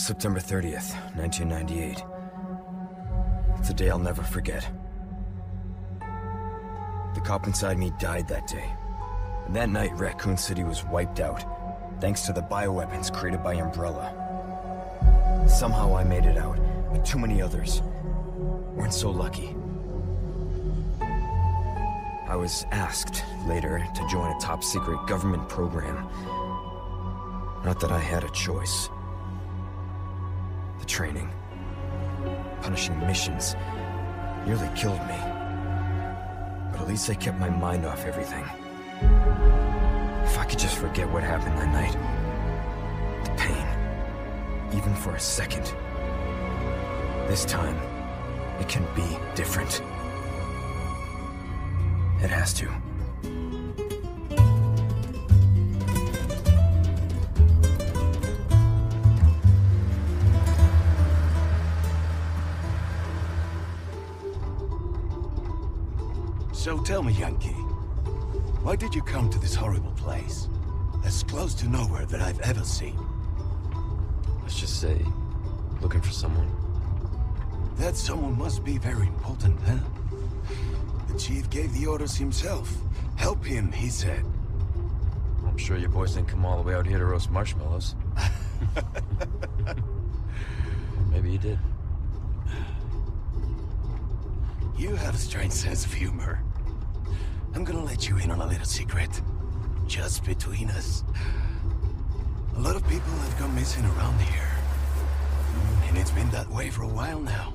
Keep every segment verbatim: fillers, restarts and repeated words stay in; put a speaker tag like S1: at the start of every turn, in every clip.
S1: September thirtieth, nineteen ninety-eight. It's a day I'll never forget. The cop inside me died that day. And that night, Raccoon City was wiped out, thanks to the bioweapons created by Umbrella. Somehow I made it out, but too many others weren't so lucky. I was asked later to join a top-secret government program. Not that I had a choice. The training, punishing missions, nearly killed me. But at least I kept my mind off everything. If I could just forget what happened that night. The pain. Even for a second. This time, it can be different. It has to.
S2: So tell me, Yankee, why did you come to this horrible place? As close to nowhere that I've ever seen.
S1: Let's just say, looking for someone.
S2: That someone must be very important, huh? The chief gave the orders himself. Help him, he said.
S1: I'm sure your boys didn't come all the way out here to roast marshmallows. Maybe you did.
S2: You have a strange sense of humor. I'm gonna let you in on a little secret. Just between us. A lot of people have gone missing around here. And it's been that way for a while now.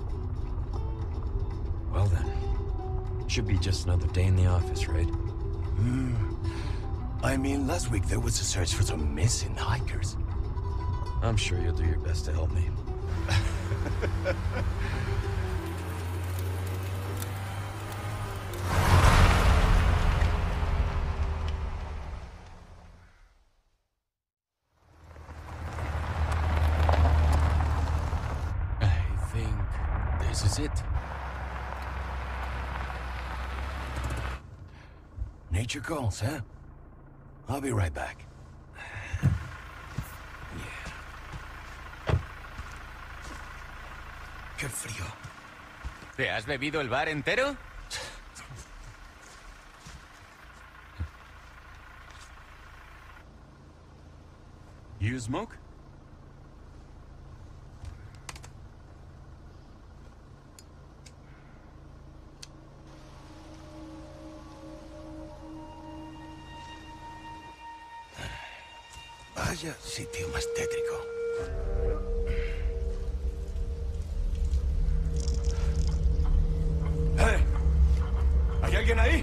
S1: Well then. Should be just another day in the office, right?
S2: Hmm. I mean, last week there was a search for some missing hikers.
S1: I'm sure you'll do your best to help me.
S2: This is it. Nature calls, huh? I'll be right back. Yeah. Qué frío.
S3: ¿Te has bebido el bar entero? You smoke?
S2: Vaya sitio más tétrico. ¡Eh! ¿Hay alguien ahí?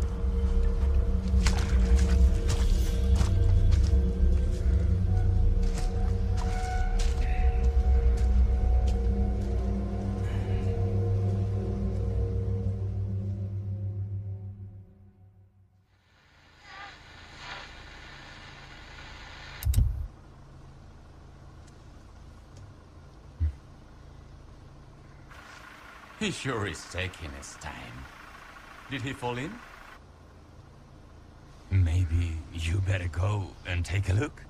S3: He sure is taking his time. Did he fall in?
S4: Maybe you better go and take a look.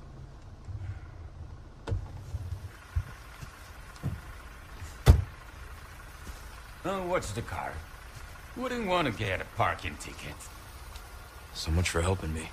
S3: Oh, what's the car? Wouldn't want to get a parking ticket.
S1: So much for helping me.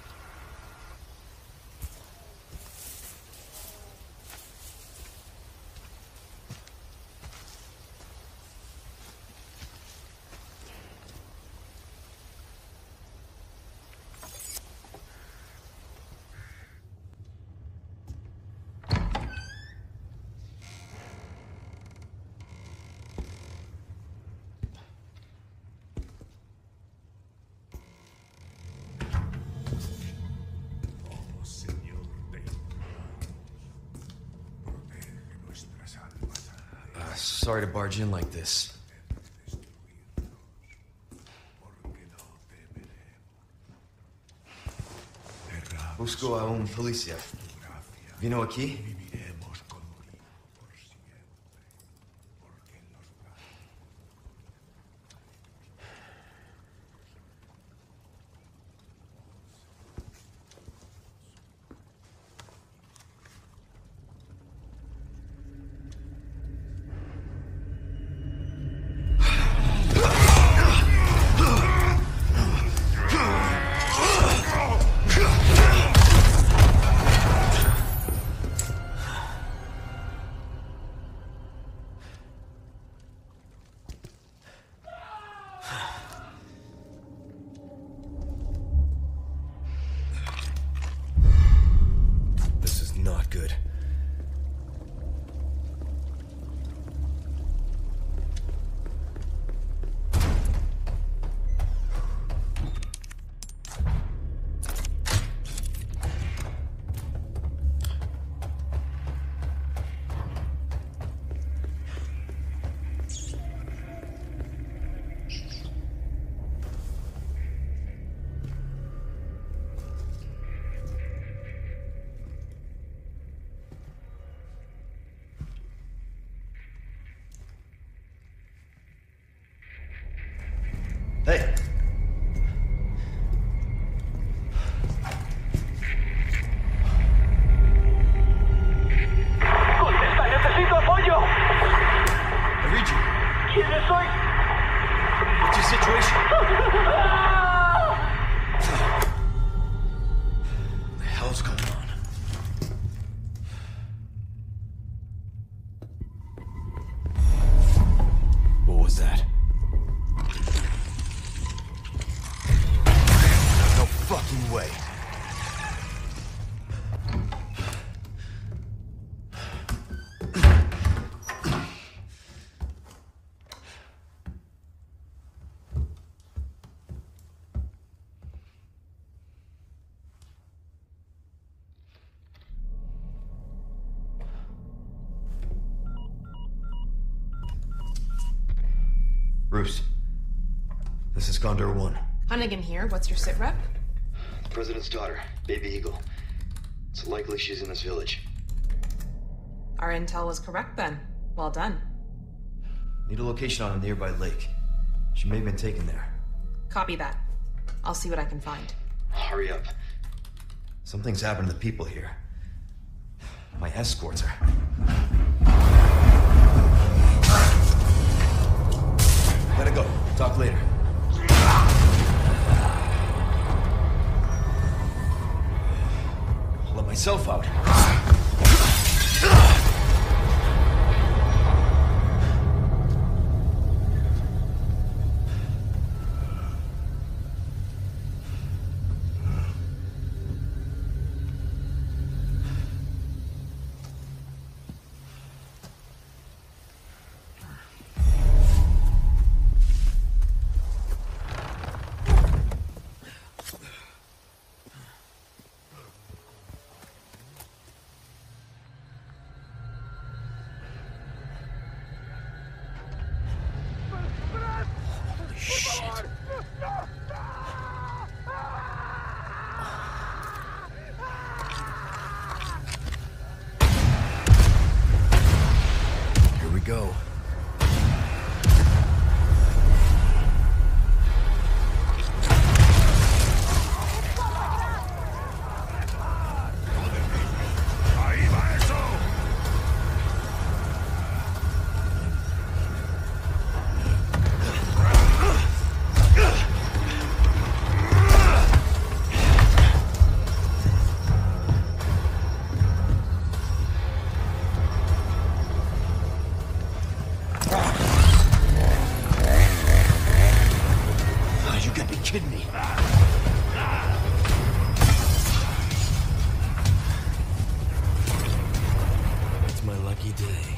S1: Sorry to barge in like this. Busco a un policía. ¿Vino aquí? What's your situation? What the hell's going on? What was that? No fucking way. Bruce, this is Condor One.
S5: Hunnigan here. What's your sit rep?
S6: The President's daughter, Baby Eagle. It's likely she's in this village.
S5: Our intel was correct then. Well done.
S1: Need a location on a nearby lake. She may have been taken there.
S5: Copy that. I'll see what I can find.
S6: Hurry up.
S1: Something's happened to the people here. My escorts are... Gotta go. Talk later. I'll let myself out. Go. Kidding me? It's my lucky day.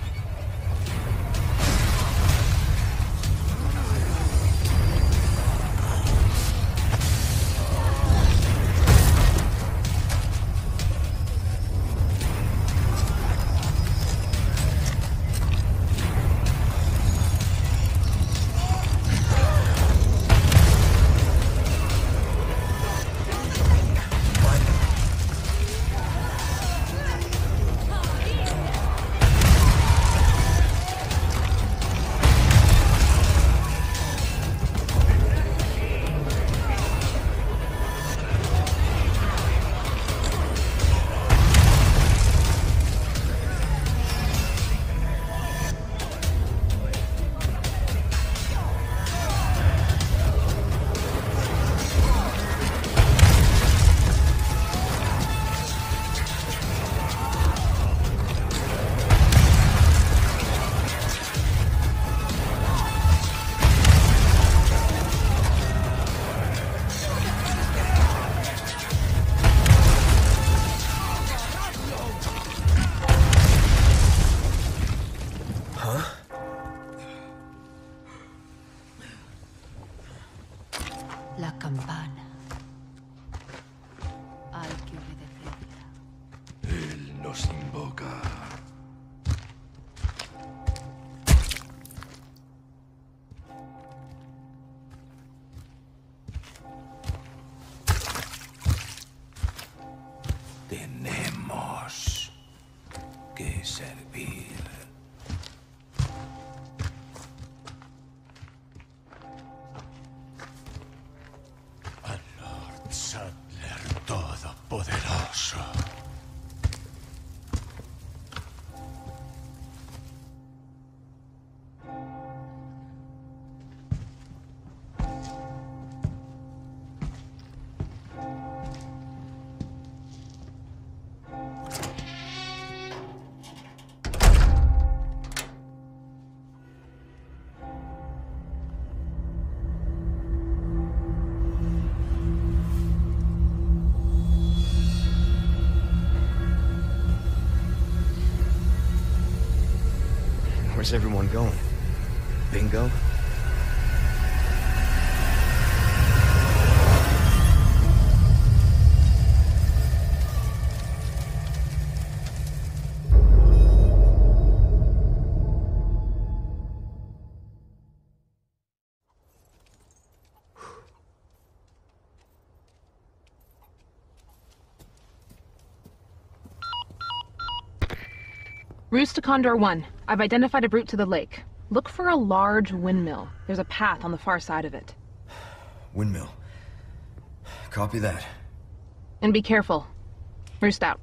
S7: La campana. Hay que obedecerla.
S2: Él nos invoca. Tenemos que servir. Al Lord Saddler Todopoderoso.
S1: Where's everyone going? Bingo?
S5: Roost to Condor one. I've identified a route to the lake. Look for a large windmill. There's a path on the far side of it.
S1: Windmill. Copy that.
S5: And be careful. Roost out.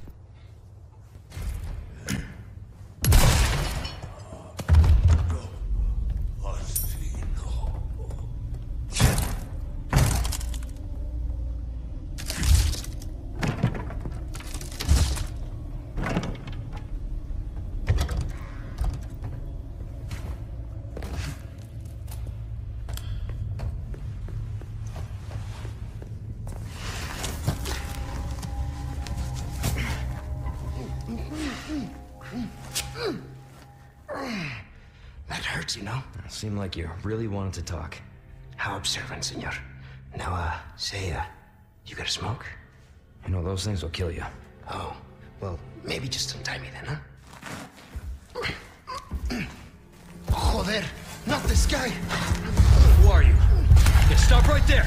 S8: That hurts, you know?
S1: Seemed like you really wanted to talk.
S8: How observant, senor. Now, uh, say, uh, you got a smoke?
S1: You know, those things will kill you.
S8: Oh, well, maybe just untie me then, huh? Joder, not this guy!
S1: Who are you? Yeah, stop right there!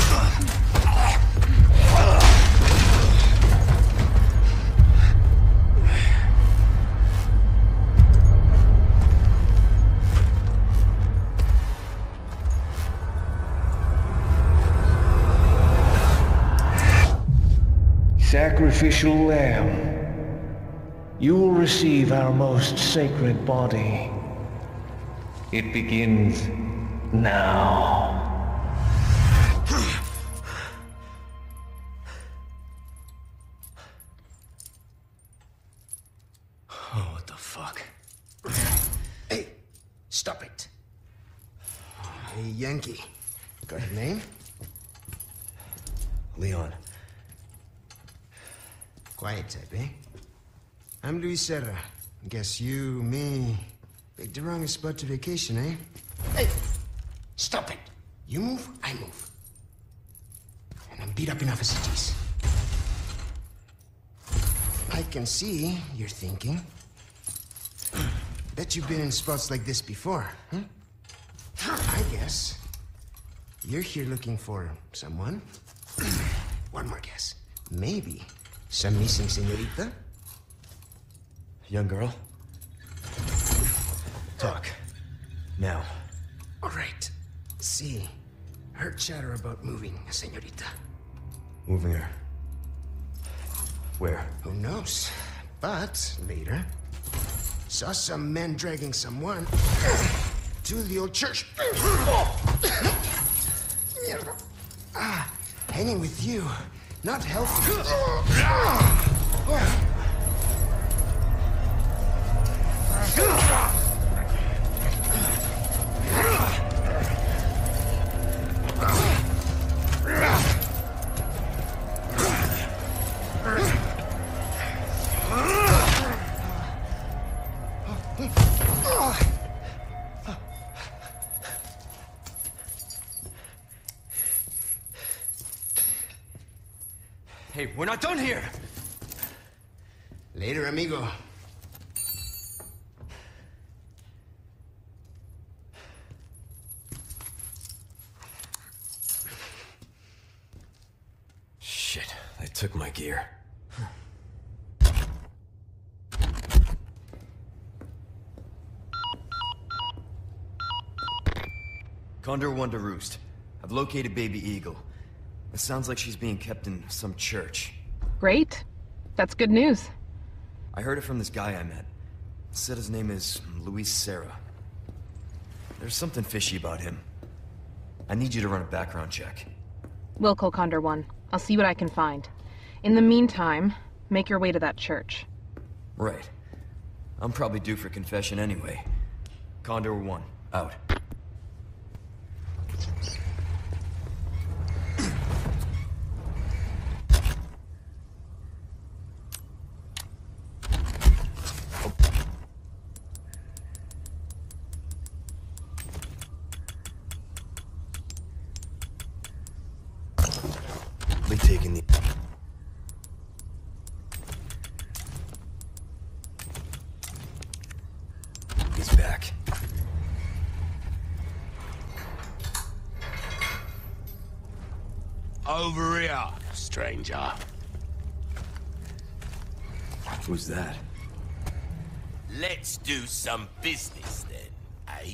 S9: Sacrificial lamb, you will receive our most sacred body. It begins now.
S8: Oh, what the fuck? Hey, stop it. Hey, Yankee. Got a name?
S1: Leon.
S8: Quiet type, eh? I'm Luis Serra. Guess you, me, picked the wrongest spot to vacation, eh? Hey! Stop it! You move, I move. And I'm beat up enough as it is. I can see you're thinking. Bet you've been in spots like this before, huh? I guess you're here looking for someone. One more guess. Maybe some missing señorita?
S1: Young girl? Talk. Now.
S8: All right. See, heard chatter about moving a señorita.
S1: Moving her. Where?
S8: Who knows? But later, saw some men dragging someone to the old church. Ah, hanging with you, not healthy.
S1: Hey, we're not done here!
S8: Later, amigo.
S1: Shit, they took my gear. Condor one to Roost. I've located Baby Eagle. It sounds like she's being kept in some church.
S5: Great. That's good news.
S1: I heard it from this guy I met. Said his name is Luis Serra. There's something fishy about him. I need you to run a background check.
S5: Wilco Condor one. I'll see what I can find. In the meantime, make your way to that church.
S1: Right. I'm probably due for confession anyway. Condor one, out.
S2: Over here, stranger.
S1: Who's that?
S2: Let's do some business then, eh?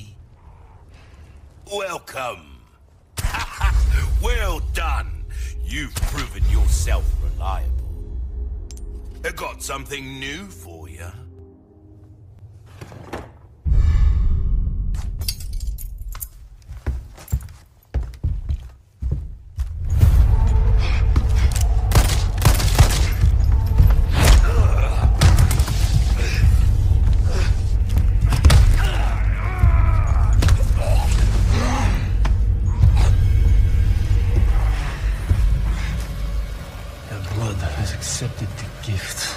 S2: Welcome. Well done. You've proven yourself reliable. I got something new for you.
S1: Accepted the gift.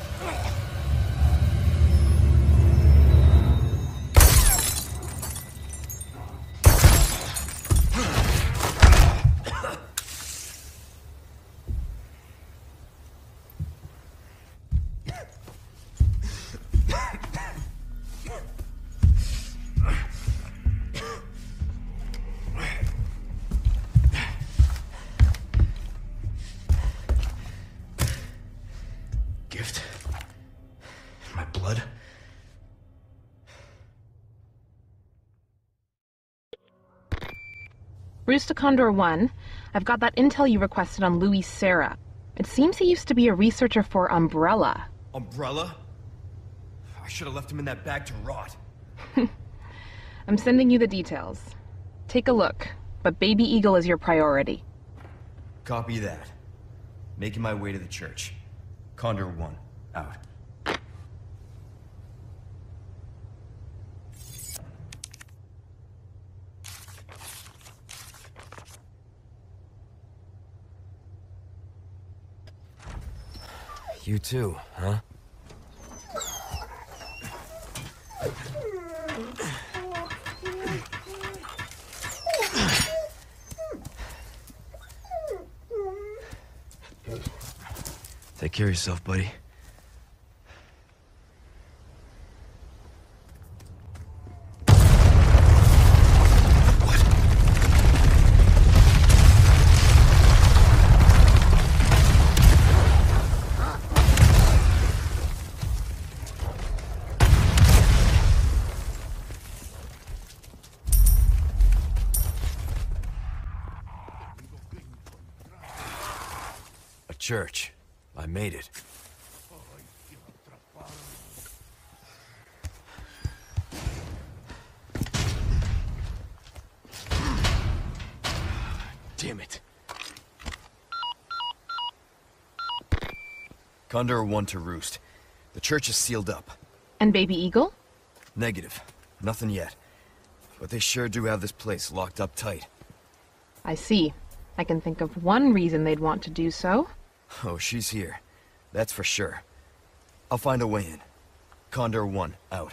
S1: Gift? My blood?
S5: Roost to Condor one. I've got that intel you requested on Louis Serra. It seems he used to be a researcher for Umbrella.
S1: Umbrella? I should have left him in that bag to rot.
S5: I'm sending you the details. Take a look, but Baby Eagle is your priority.
S1: Copy that. Making my way to the church. Condor one, out. You too, huh? Take care of yourself, buddy. A church. I made it. Damn it. Condor one to Roost. The church is sealed up.
S5: And Baby Eagle?
S1: Negative. Nothing yet. But they sure do have this place locked up tight.
S5: I see. I can think of one reason they'd want to do so.
S1: Oh, she's here. That's for sure. I'll find a way in. Condor one, out.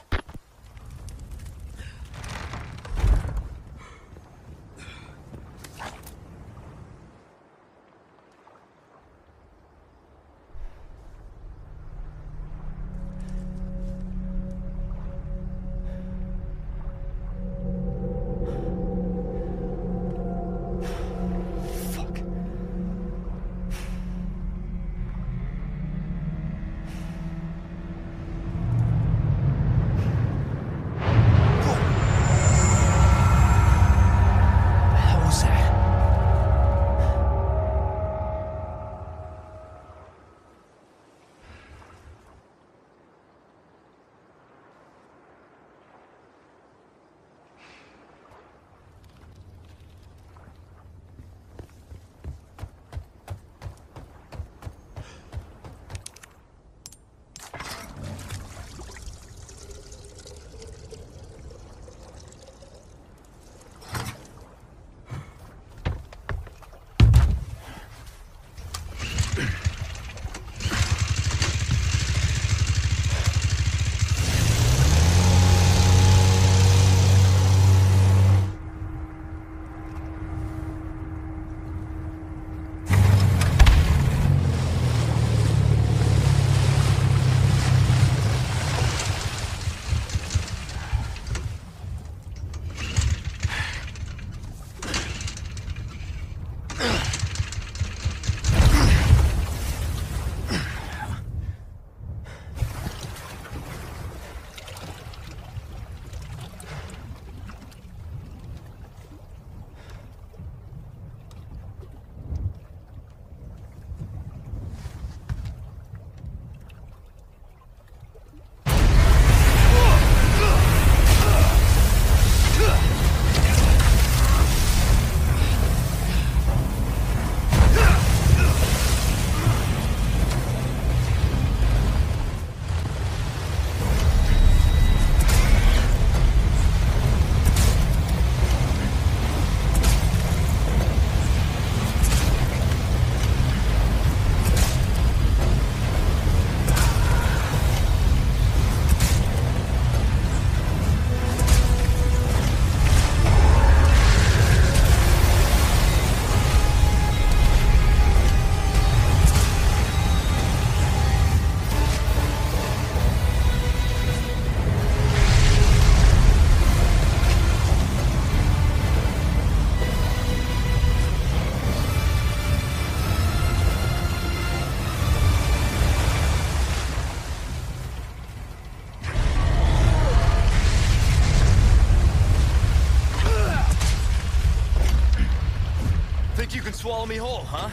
S1: swallow me whole, huh?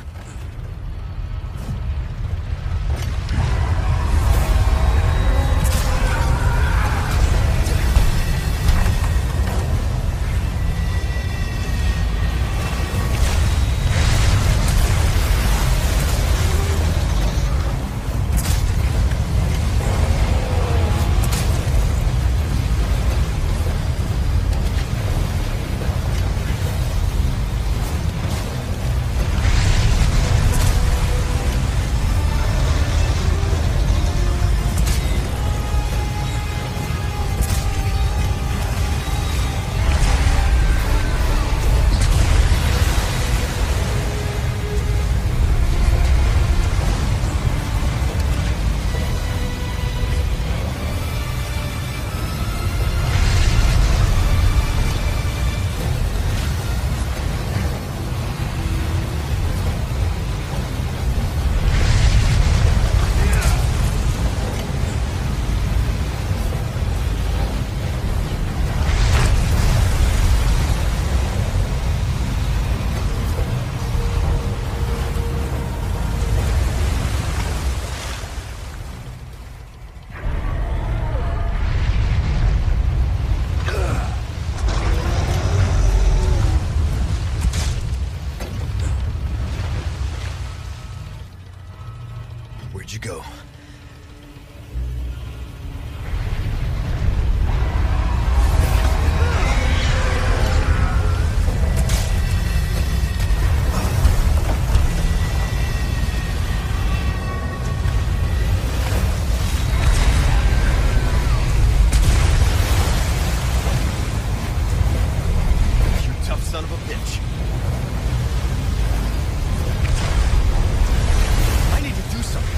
S1: Where'd you go? You tough son of a bitch. I need to do something.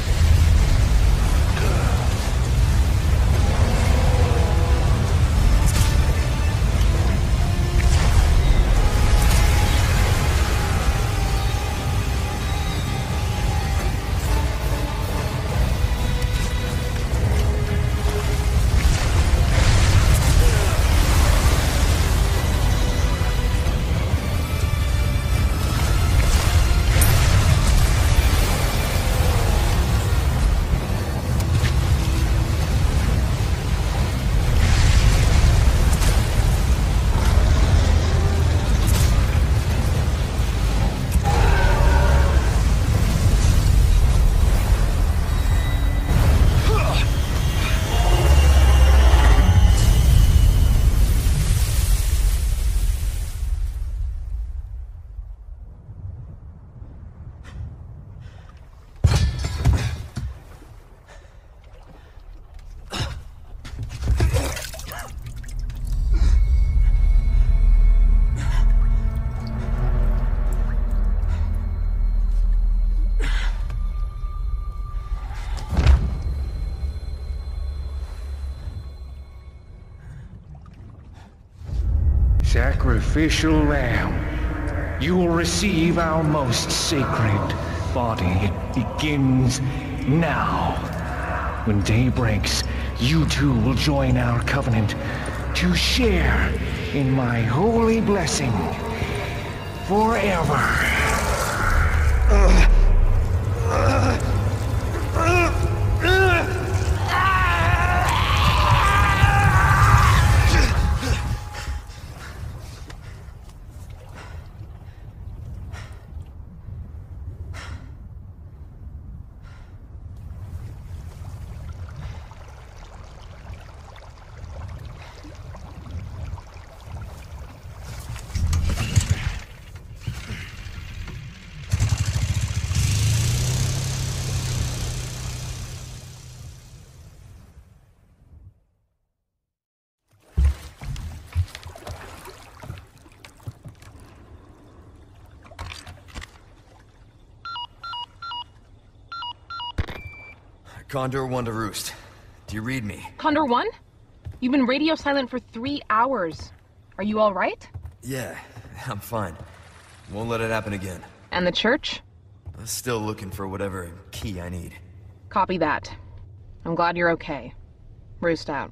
S9: Sacrificial lamb, you will receive our most sacred body. It begins now. When day breaks, you too will join our covenant to share in my holy blessing forever. Uh, uh,
S1: Condor one to Roost. Do you read me?
S5: Condor one? You've been radio silent for three hours. Are you all right?
S1: Yeah, I'm fine. Won't let it happen again.
S5: And the church?
S1: I'm still looking for whatever key I need.
S5: Copy that. I'm glad you're okay. Roost out.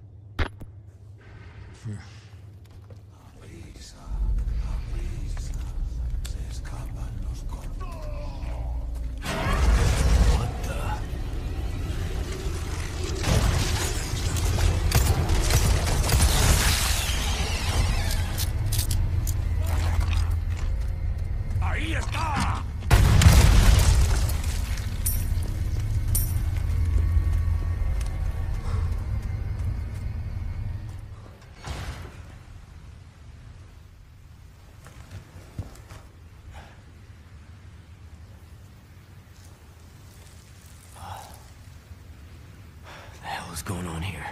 S1: What's going on here?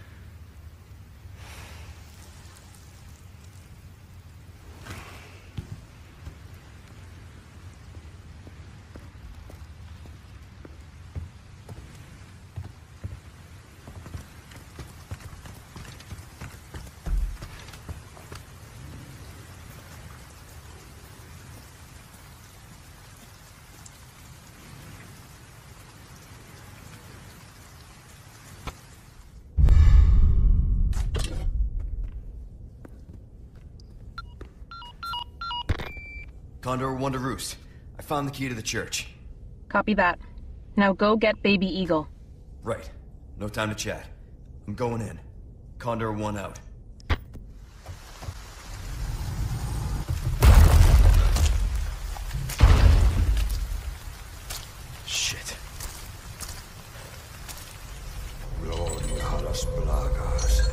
S1: Condor one to Roost. I found the key to the church.
S5: Copy that. Now go get Baby Eagle.
S1: Right. No time to chat. I'm going in. Condor one out. Shit.
S10: Gloria a las plagas.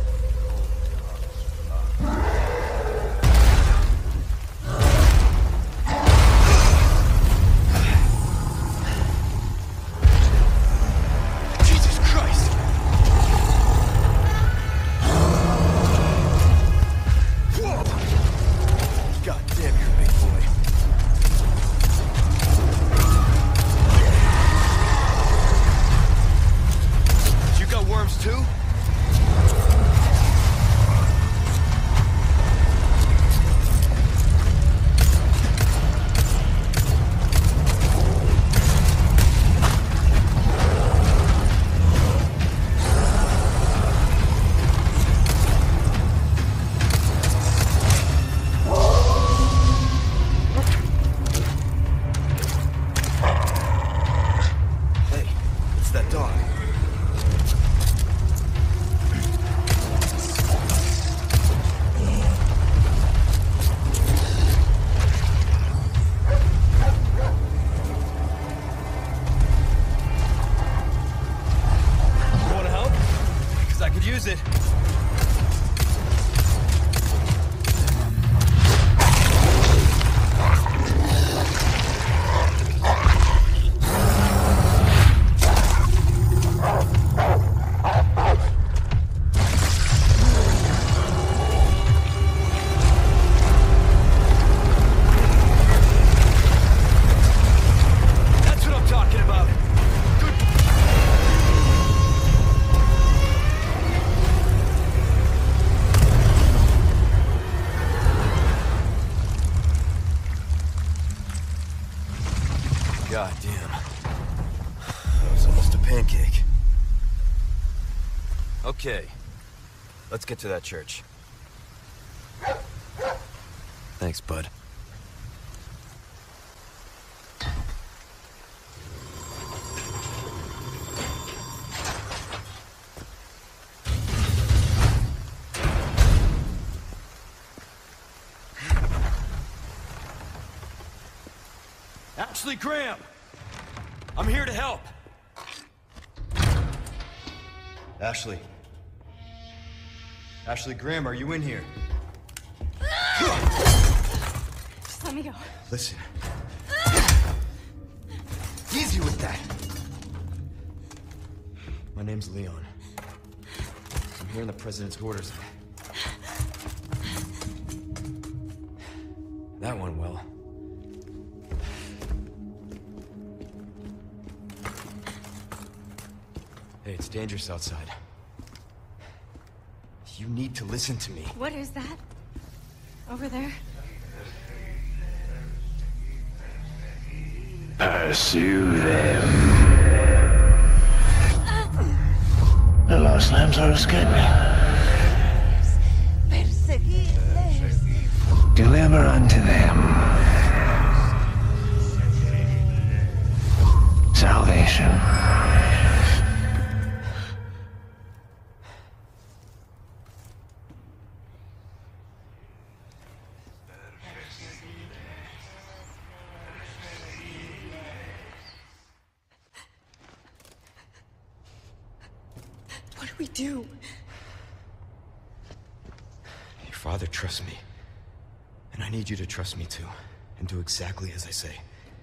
S1: Use it. That's what I'm talking about. Good. God damn. That was almost a pancake. Okay. Let's get to that church. Thanks, bud. Ashley Graham! I'm here to help! Ashley. Ashley Graham, are you in here?
S11: Just let me go.
S1: Listen. Easy with that! My name's Leon. I'm here in the President's orders. That went well. Hey, it's dangerous outside. You need to listen to me.
S11: What is that? Over there?
S9: Pursue them. The lost lambs are escaping. Deliver unto them salvation.
S11: What do we do?
S1: Your father trusts me. And I need you to trust me too. And do exactly as I say.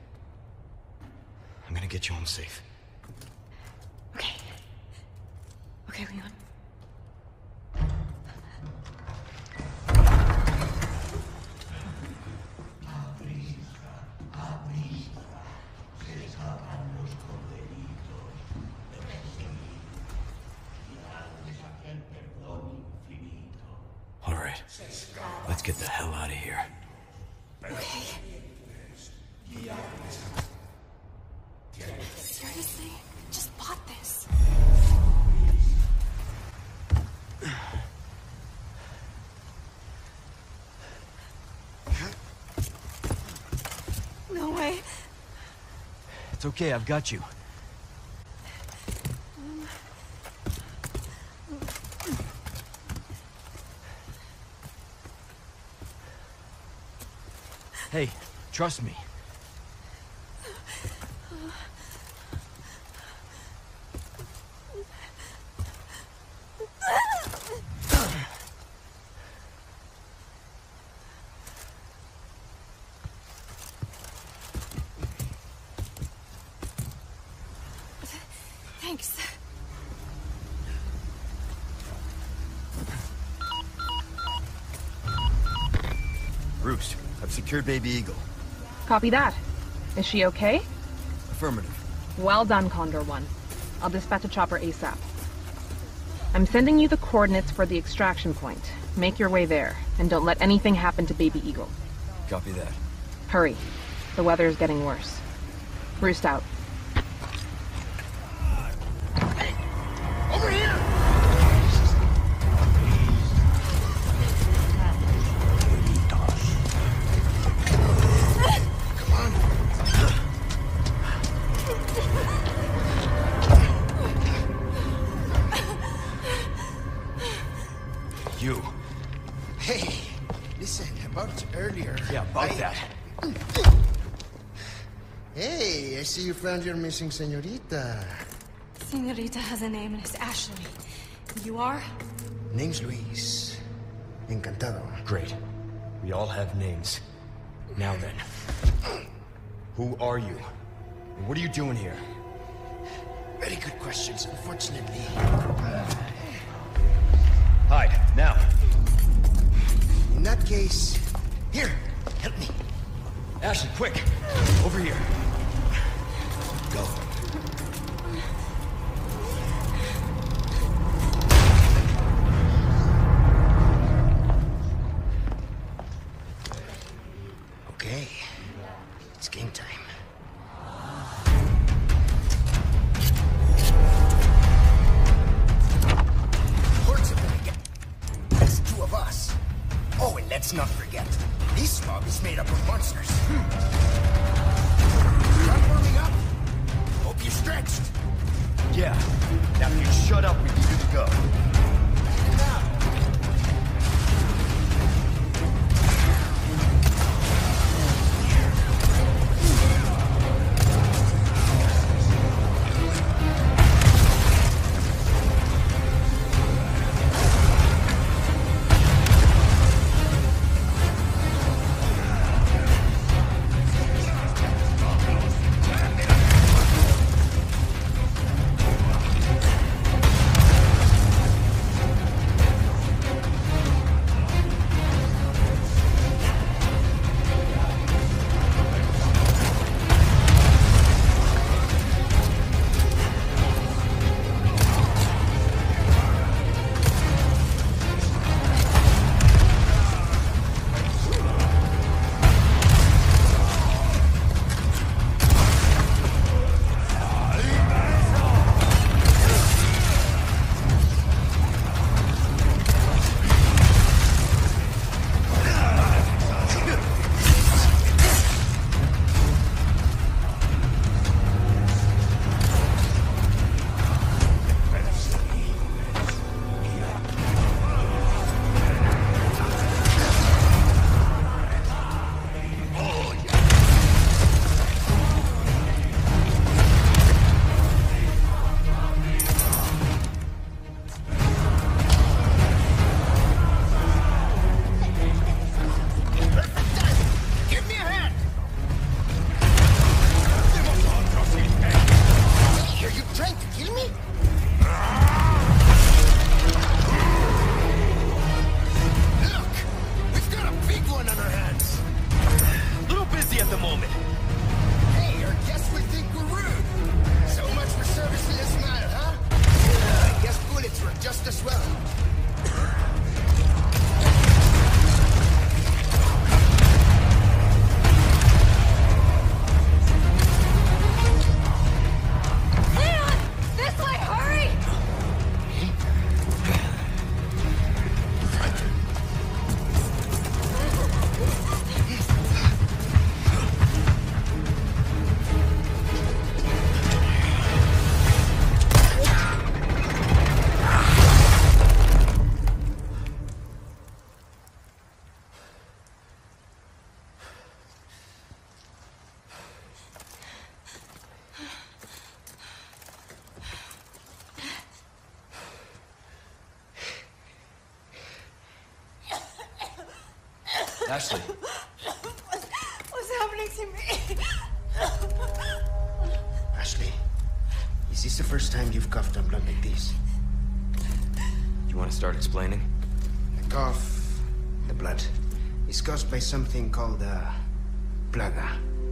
S1: I'm gonna get you home safe.
S11: Okay. Okay, Leon.
S1: All right. Let's get the hell out of here.
S11: Okay. Seriously? Just bought this. No way.
S1: It's okay, I've got you. Hey, trust me.
S11: Thanks.
S1: Roost, I've secured Baby Eagle.
S5: Copy that. Is she okay?
S1: Affirmative.
S5: Well done, Condor One. I'll dispatch a chopper ASAP. I'm sending you the coordinates for the extraction point. Make your way there, and don't let anything happen to Baby Eagle.
S1: Copy that.
S5: Hurry. The weather is getting worse. Roost out.
S8: Over here! Come on.
S1: You.
S8: Hey, listen, about earlier.
S1: Yeah, about
S8: I...
S1: that.
S8: Hey, I see you found your missing señorita.
S11: Senorita has a name and it's Ashley. You are?
S8: Name's Luis. Encantado.
S1: Great. We all have names. Now then. Who are you? And what are you doing here?
S8: Very good questions, unfortunately.
S1: Hide, now.
S8: In that case, here, help me.
S1: Ashley, quick! Over here.
S8: Go. Okay, it's game time. Hordes of them again. There's two of us. Oh, and let's not forget, this mob is made up of monsters. Start warming up. Hope you're stretched.
S1: Yeah. Now if you shut up, we'd be good to go. Ashley.
S11: What's, what's happening to me?
S8: Ashley, is this the first time you've coughed on blood like this?
S1: You want to start explaining?
S8: The cough, the blood, is caused by something called, uh, plaga.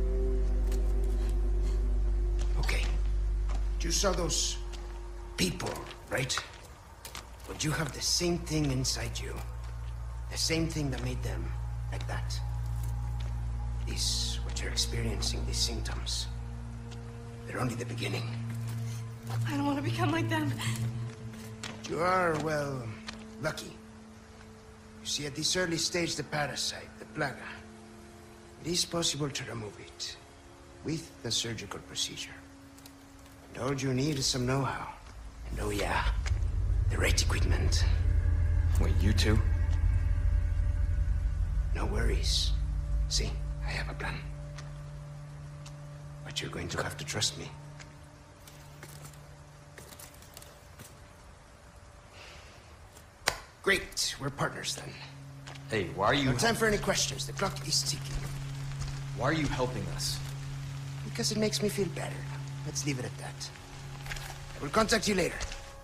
S8: Okay. You saw those people, right? But you have the same thing inside you. The same thing that made them like that. This, what you're experiencing, these symptoms, they're only the beginning.
S11: I don't want to become like them.
S8: You are, well, lucky. You see, at this early stage, the parasite, the plaga, it is possible to remove it with the surgical procedure. And all you need is some know-how. And oh yeah, the right equipment.
S1: Wait, you two?
S8: No worries. See, I have a plan. But you're going to have to trust me. Great, we're partners then.
S1: Hey, why are you...
S8: No time for any questions. The clock is ticking.
S1: Why are you helping us?
S8: Because it makes me feel better. Let's leave it at that. I will contact you later.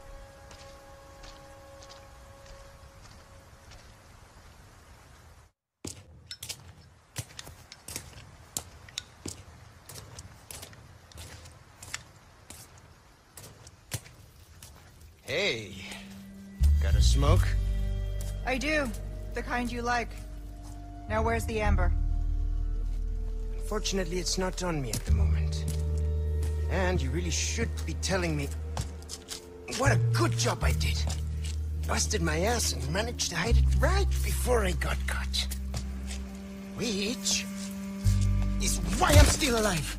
S8: Hey, got a smoke?
S12: I do. The kind you like. Now where's the amber?
S8: Unfortunately, it's not on me at the moment. And you really should be telling me what a good job I did. Busted my ass and managed to hide it right before I got caught. Which is why I'm still alive.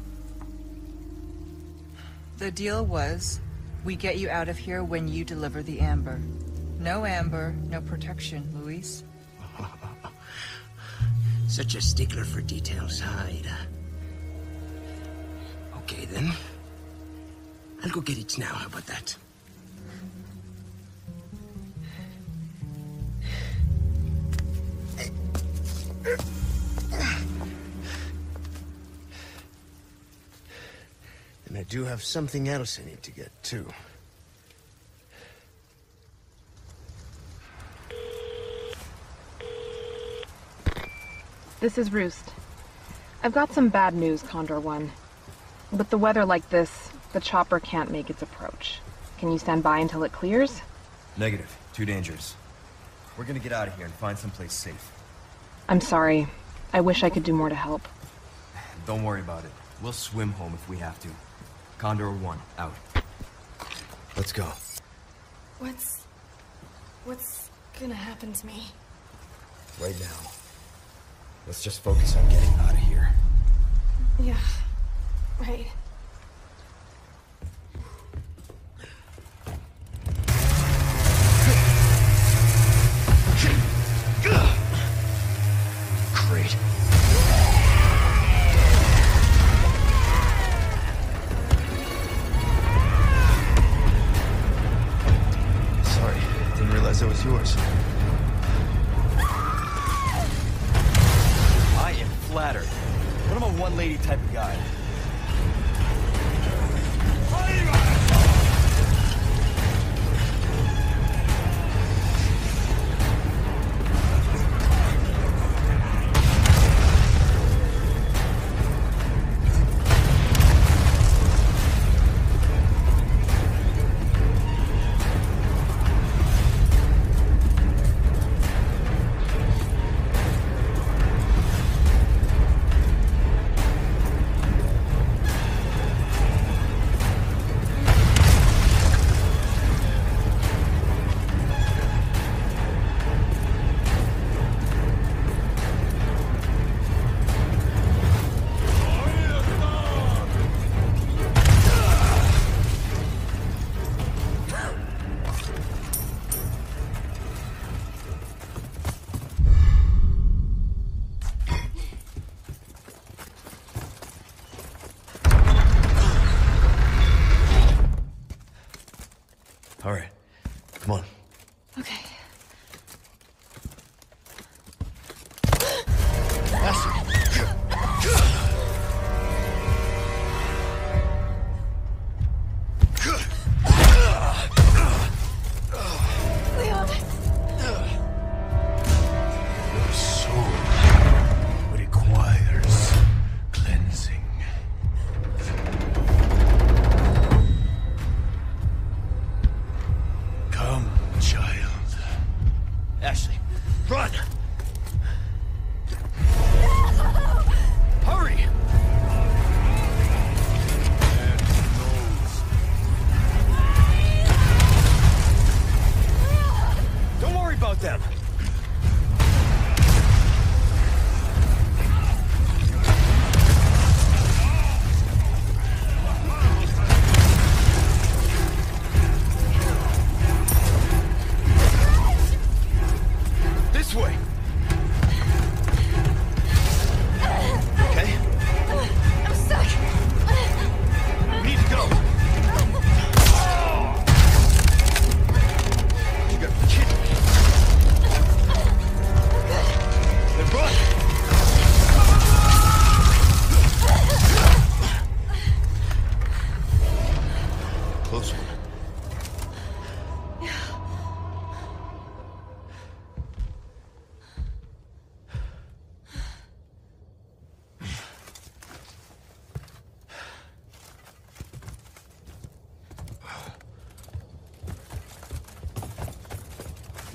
S12: The deal was, we get you out of here when you deliver the amber. No amber, no protection, Luis.
S8: Such a stickler for details, huh, Ada? Okay, then. I'll go get it now, how about that? And I do have something else I need to get, too.
S5: This is Roost. I've got some bad news, Condor One. With the weather like this, the chopper can't make its approach. Can you stand by until it clears?
S1: Negative. Too dangerous. We're gonna get out of here and find someplace safe.
S5: I'm sorry. I wish I could do more to help.
S1: Don't worry about it. We'll swim home if we have to. Condor One, out. Let's go.
S11: What's... What's gonna happen to me?
S1: Right now. Let's just focus on getting out of here.
S11: Yeah, right.
S8: Great.
S1: Sorry, didn't realize that was yours. I am flattered. But I'm a one-lady type of guy.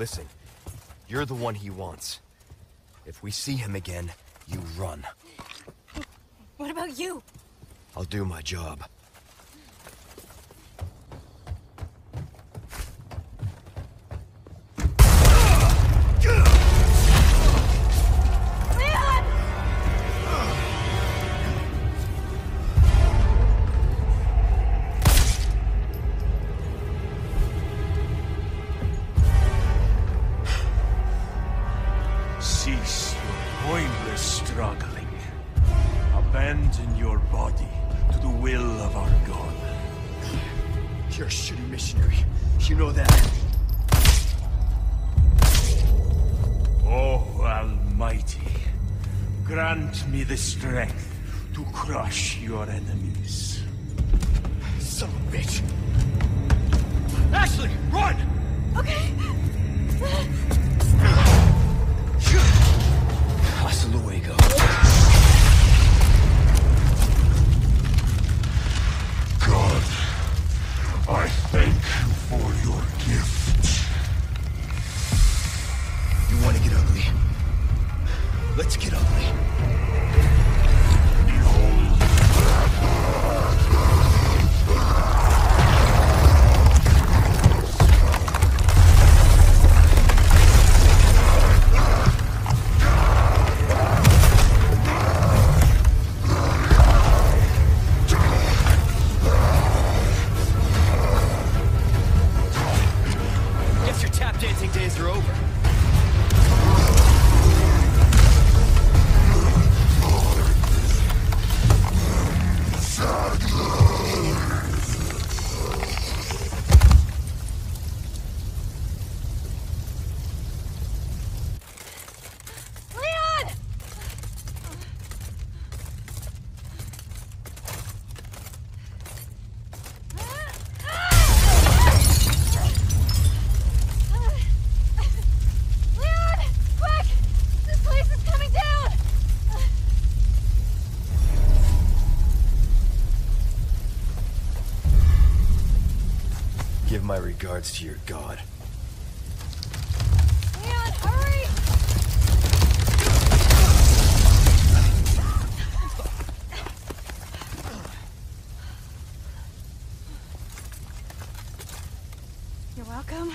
S1: Listen, you're the one he wants. If we see him again, you run.
S11: What about you?
S1: I'll do my job.
S13: Cease your pointless struggling. Abandon your body to the will of our God.
S1: You're a shitty missionary. You know that.
S13: Oh, Almighty, grant me the strength to crush your enemies.
S1: Son of a bitch! Ashley, run!
S11: Okay.
S1: Hasta luego.
S13: God, I thank you for your gift.
S1: You want to get ugly? Let's get ugly. Guess your tap dancing days are over.
S11: Leon! Leon! Quick! This place is coming down!
S1: Give my regards to your god.
S11: Leon, hurry! You're welcome.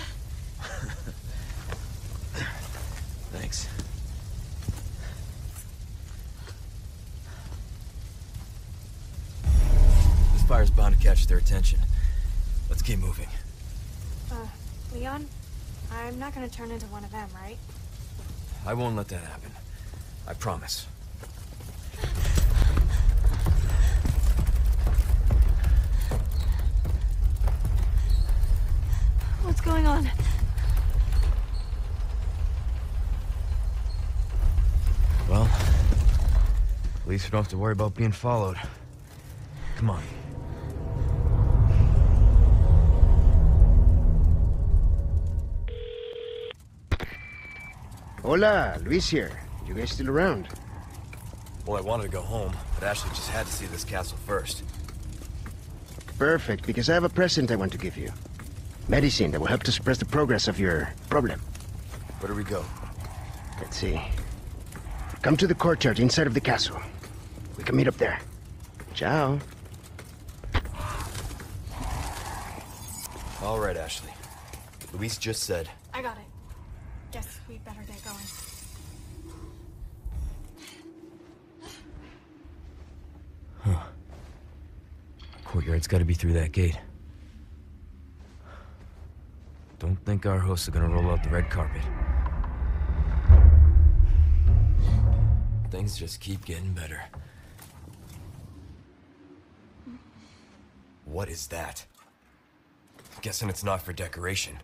S1: Thanks. This fire's bound to catch their attention. Let's keep moving.
S11: Uh, Leon? I'm not gonna turn into one of them, right?
S1: I won't let that happen. I promise.
S11: What's going on?
S1: Well, at least we don't have to worry about being followed. Come on.
S8: Hola, Luis here. You guys still around?
S1: Well, I wanted to go home, but Ashley just had to see this castle first.
S8: Perfect, because I have a present I want to give you. Medicine that will help to suppress the progress of your problem.
S1: Where do we go?
S8: Let's see. Come to the courtyard inside of the castle. We can meet up there. Ciao.
S1: All right, Ashley. Luis just said.
S11: I got it. Guess we better get going.
S1: Huh. Courtyard's gotta be through that gate. Don't think our hosts are gonna roll out the red carpet. Things just keep getting better. What is that? Guessing it's not for decoration.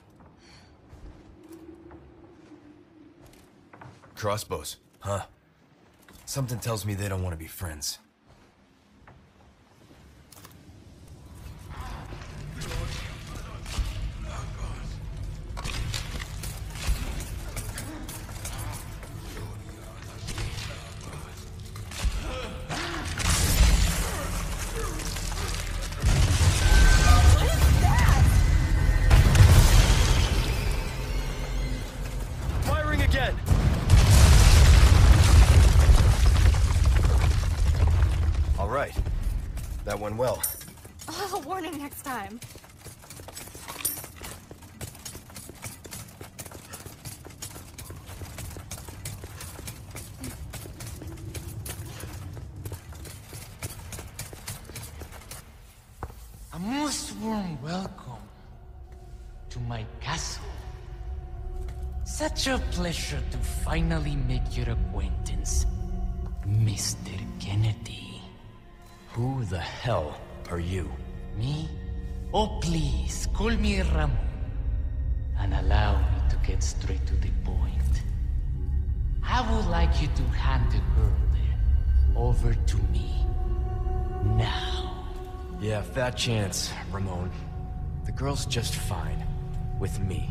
S1: Crossbows, huh? Something tells me they don't want to be friends. right. That went well.
S11: I'll have a warning next time.
S14: A most warm welcome to my castle. Such a pleasure to finally make your acquaintance, Mister Kennedy.
S1: Who the hell are you?
S14: Me? Oh, please, call me Ramon. And allow me to get straight to the point. I would like you to hand the girl there over to me. Now.
S1: Yeah, fat chance, Ramon. The girl's just fine. With me.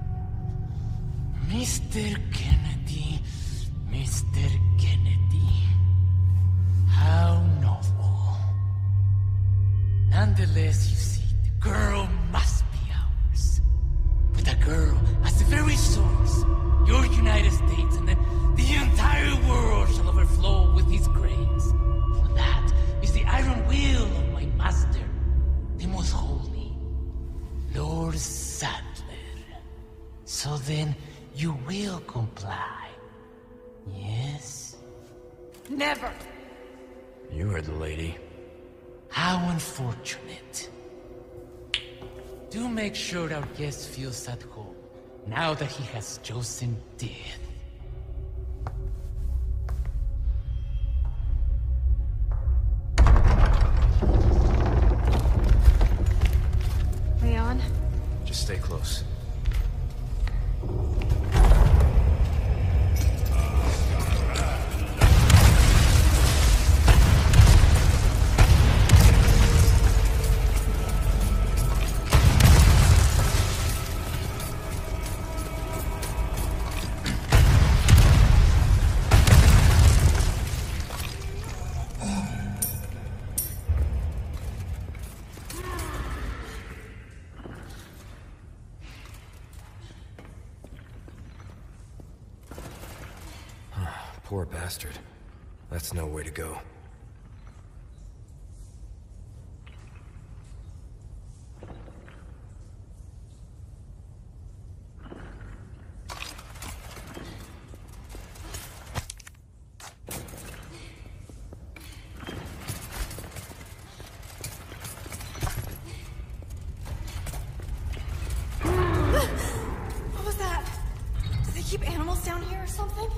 S14: Mister Kennedy, Mister Kennedy. How novel. Nonetheless, you see, the girl must be ours. With a girl as the very source, your United States and then the entire world shall overflow with his grace. For that is the iron will of my master, the most holy, Lord Saddler. So then, you will comply. Yes? Never!
S1: You heard the lady.
S14: How unfortunate. Do make sure our guest feels at home, now that he has chosen death.
S11: Leon?
S1: Just stay close. Poor bastard. That's no way to go.
S11: What was that? Do they keep animals down here or something?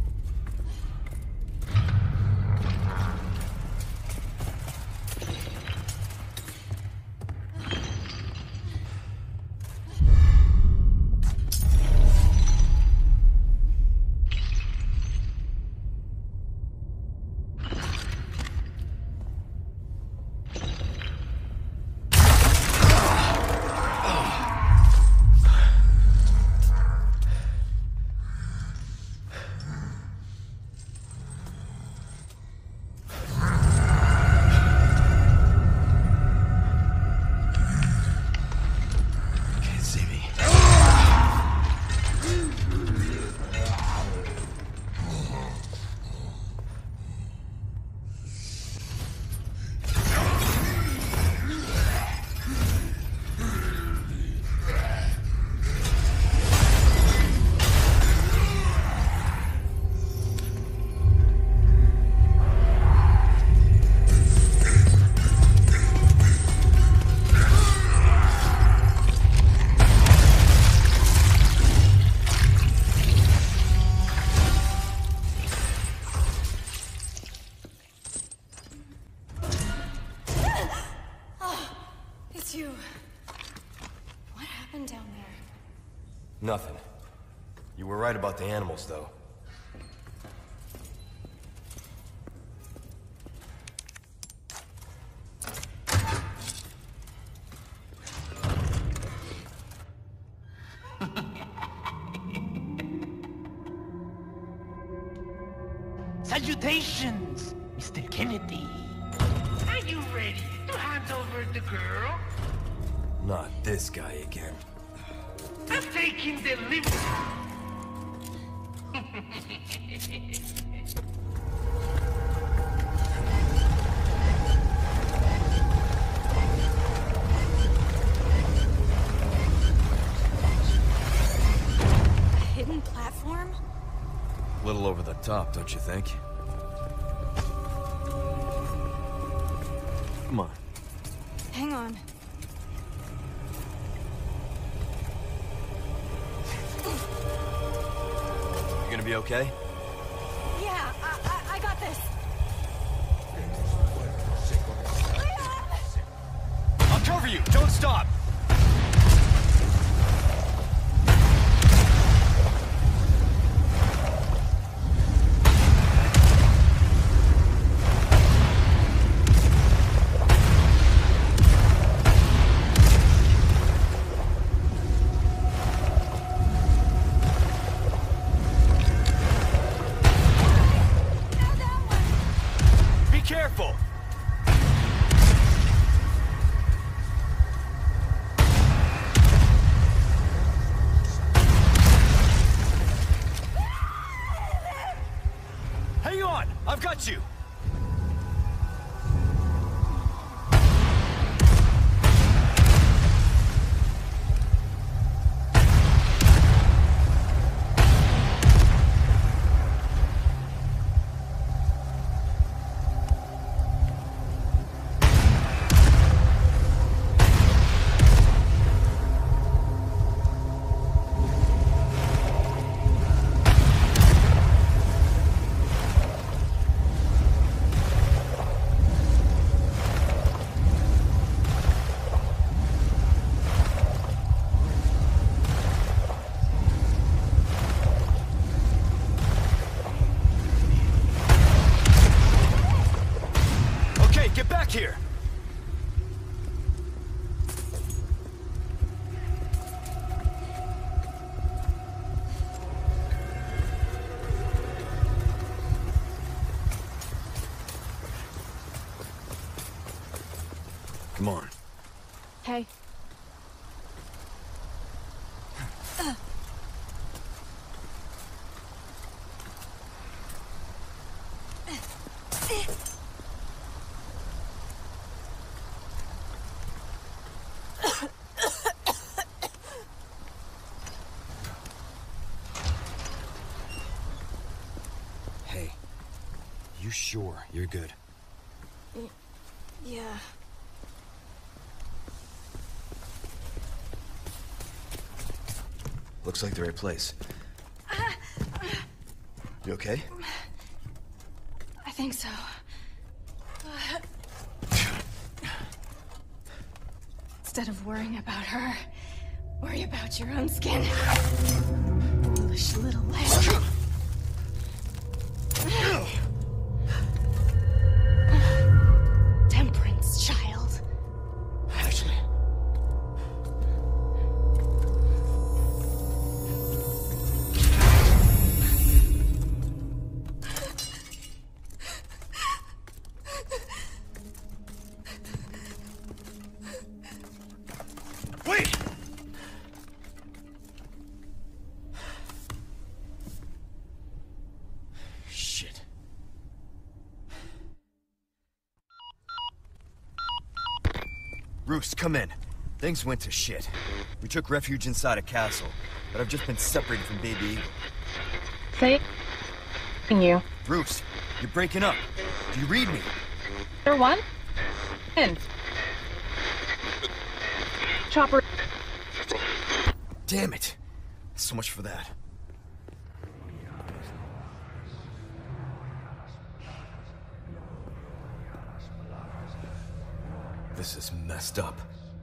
S11: You. What happened down there?
S1: Nothing. You were right about the animals, though.
S14: Salutations, Mister Kennedy. Are you ready to hand over the girl?
S1: Not this guy again.
S14: I'm taking the liberty.
S1: top, don't you think? Come on.
S11: Hang on.
S1: You gonna be okay?
S11: Yeah, I, I, I got this.
S1: I'll cover you! Don't stop! Careful! Hang on! I've got you! Get back here! Come on.
S11: Hey.
S1: Hey, you sure you're good?
S11: Yeah.
S1: Looks like the right place. You okay?
S11: I think so. Instead of worrying about her, worry about your own skin. Foolish little lamb. Temperance, child.
S1: Ashley. Wait! Shit. Roost, come in. Things went to shit. We took refuge inside a castle, but I've just been separated from Baby Eagle.
S5: Say... you.
S1: Roost, you're breaking up. Do you read me?
S5: There one? In. Chopper...
S1: Damn it. So much for that. This is messed up.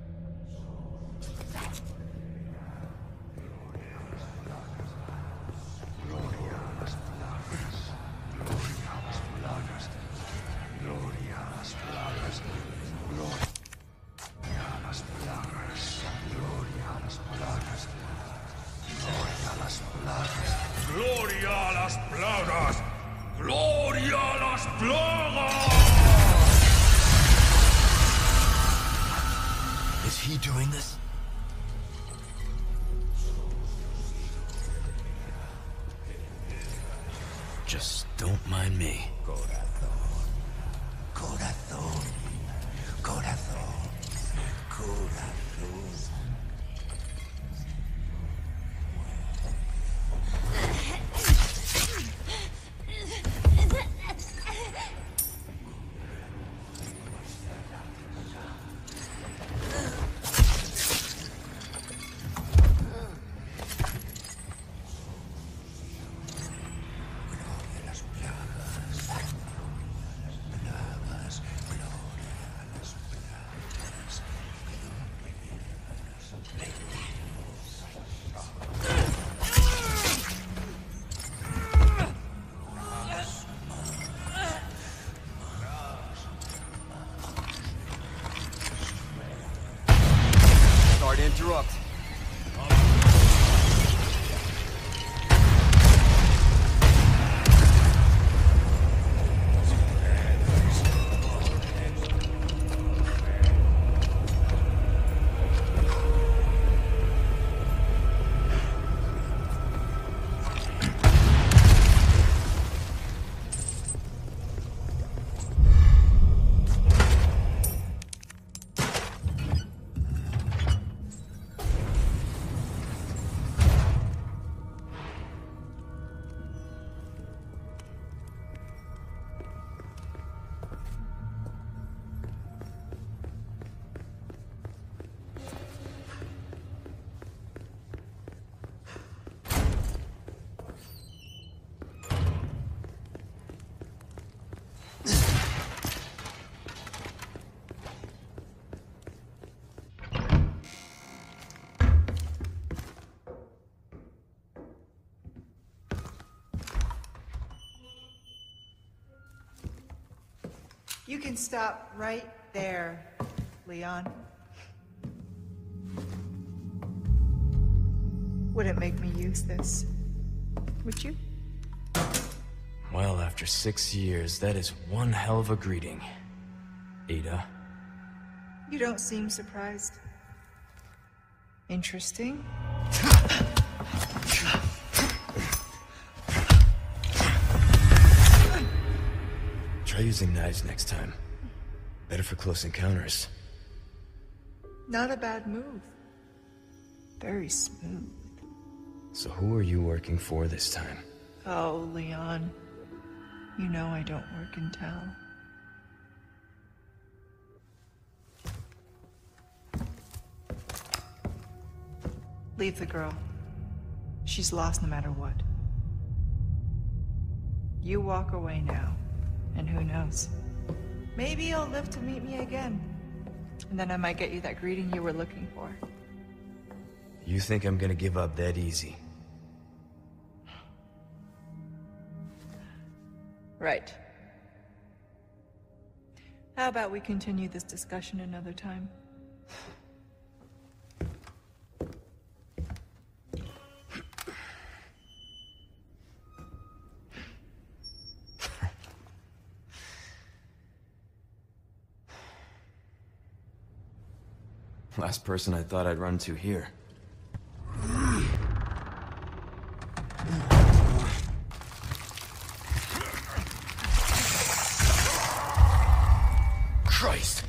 S13: Gloria a las plagas! Gloria a las plagas!
S1: interrupt.
S12: You can stop right there, Leon. Wouldn't make me use this, would you?
S1: Well, after six years, that is one hell of a greeting, Ada.
S12: You don't seem surprised. Interesting.
S1: Try using knives next time. Better for close encounters.
S12: Not a bad move. Very smooth.
S1: So who are you working for this time?
S12: Oh, Leon. You know I don't work in town. Leave the girl. She's lost no matter what. You walk away now, and who knows? Maybe you'll live to meet me again. And then I might get you that greeting you were looking for.
S1: You think I'm gonna give up that easy?
S12: Right. How about we continue this discussion another time?
S1: Last person I thought I'd run to here. Christ!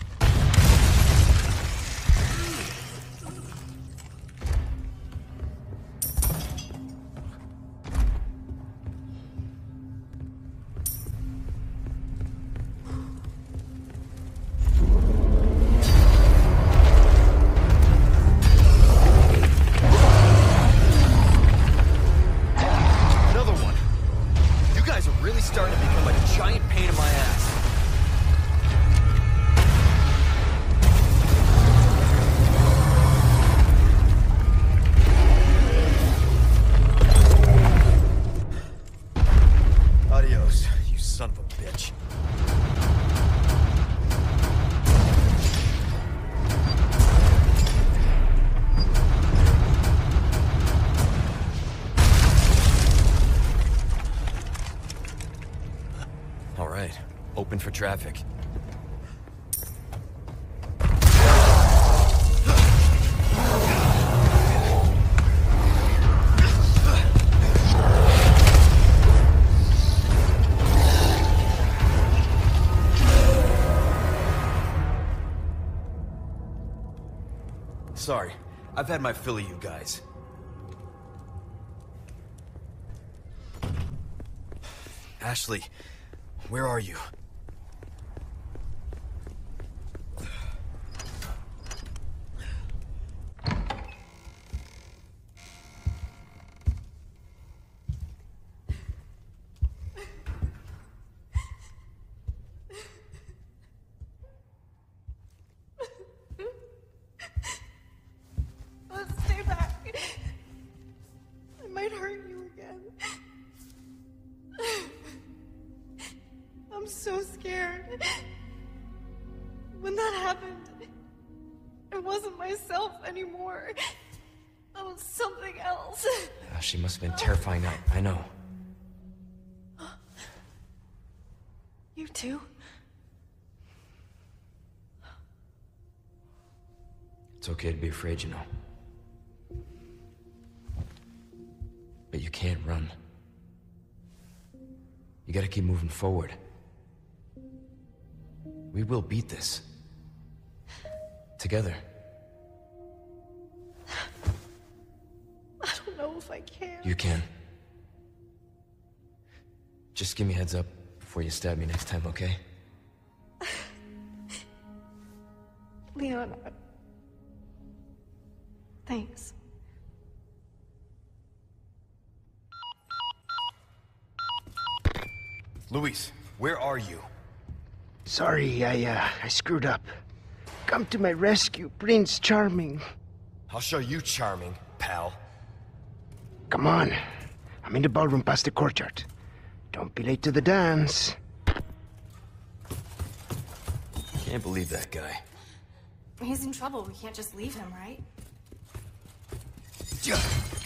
S1: Open for traffic. Sorry, I've had my fill of you guys. Ashley, where are you?
S11: I wasn't myself anymore. I was something else.
S1: Uh, she must have been terrifying, I, I know.
S11: You too?
S1: It's okay to be afraid, you know. But you can't run. You gotta keep moving forward. We will beat this. Together.
S11: I don't know if I can.
S1: You can. Just give me a heads up before you stab me next time, okay?
S11: Leon, thanks.
S1: Luis, where are you?
S8: Sorry, I, uh, I screwed up. Come to my rescue, Prince Charming.
S1: I'll show you charming, pal.
S8: Come on. I'm in the ballroom past the courtyard. Don't be late to the dance.
S1: Can't believe that guy.
S11: He's in trouble. We can't just leave him, right?
S1: Yeah.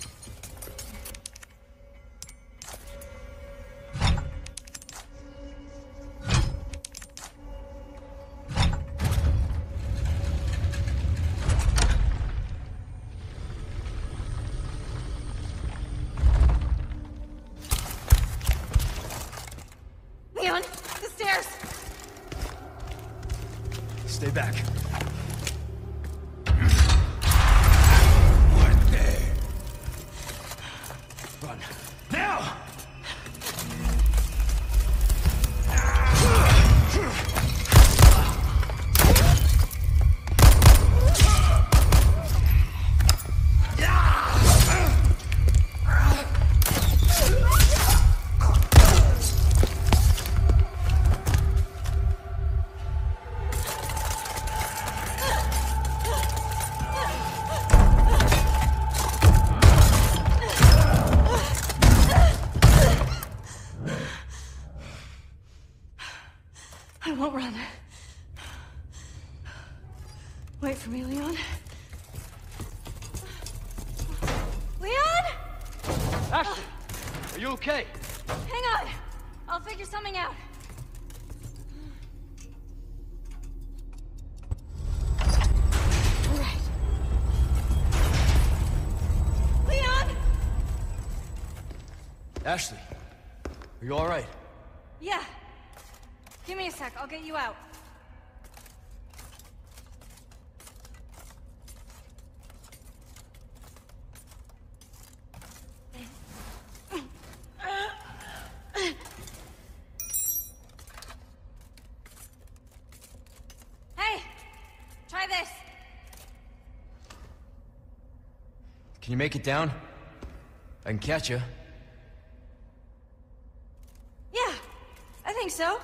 S11: Leon, the stairs!
S1: Stay back. Run. Now!
S11: I won't run. Wait for me, Leon. Leon?
S15: Ashley, are you okay?
S11: Hang on. I'll figure something out. All right. Leon?
S1: Ashley, are you all right?
S11: Yeah. Give me a sec. I'll get you out. Hey! Try this.
S1: Can you make it down? I can catch you.
S11: Yeah, I think so.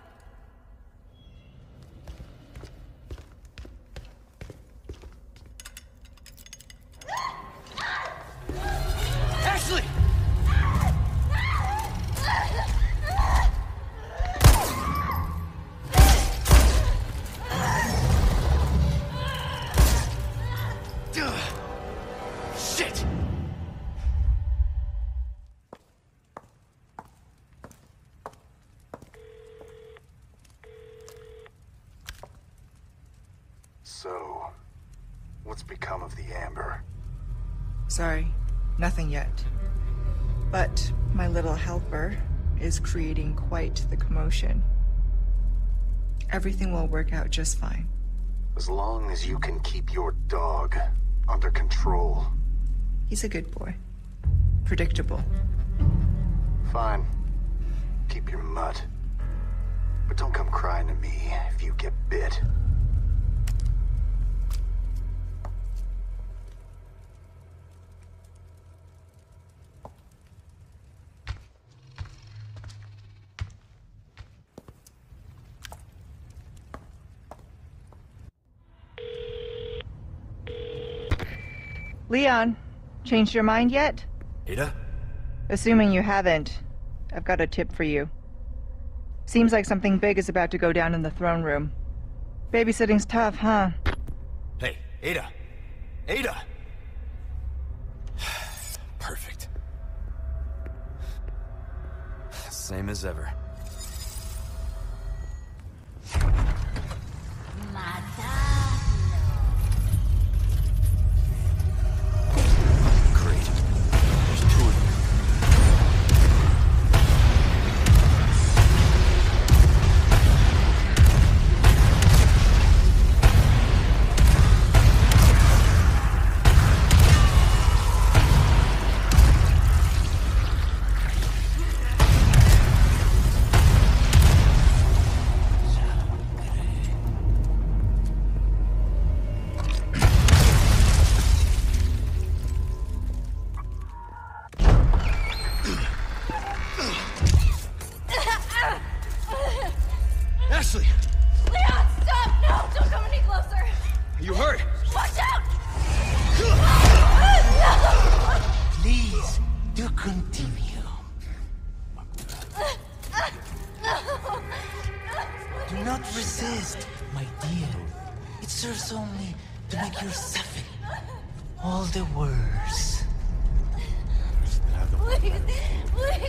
S1: Ashley! Shit!
S16: So, what's become of the Amber?
S12: Sorry, nothing yet. But my little helper is creating quite the commotion. Everything will work out just fine.
S16: As long as you can keep your dog under control.
S12: He's a good boy. Predictable.
S16: Fine. Keep your mud. But don't come crying to me if you get bit.
S12: Leon, changed your mind yet?
S1: Ada?
S12: Assuming you haven't, I've got a tip for you. Seems like something big is about to go down in the throne room. Babysitting's tough, huh?
S1: Hey, Ada! Ada! Perfect. Same as ever. Great. There's two of them. Ashley!
S11: Leon, stop! No, don't come any closer!
S1: Are you hurt?
S11: Watch out!
S14: Please, do continue. Do not resist, my dear. It serves only to make your suffering all the worse.
S11: Please, please!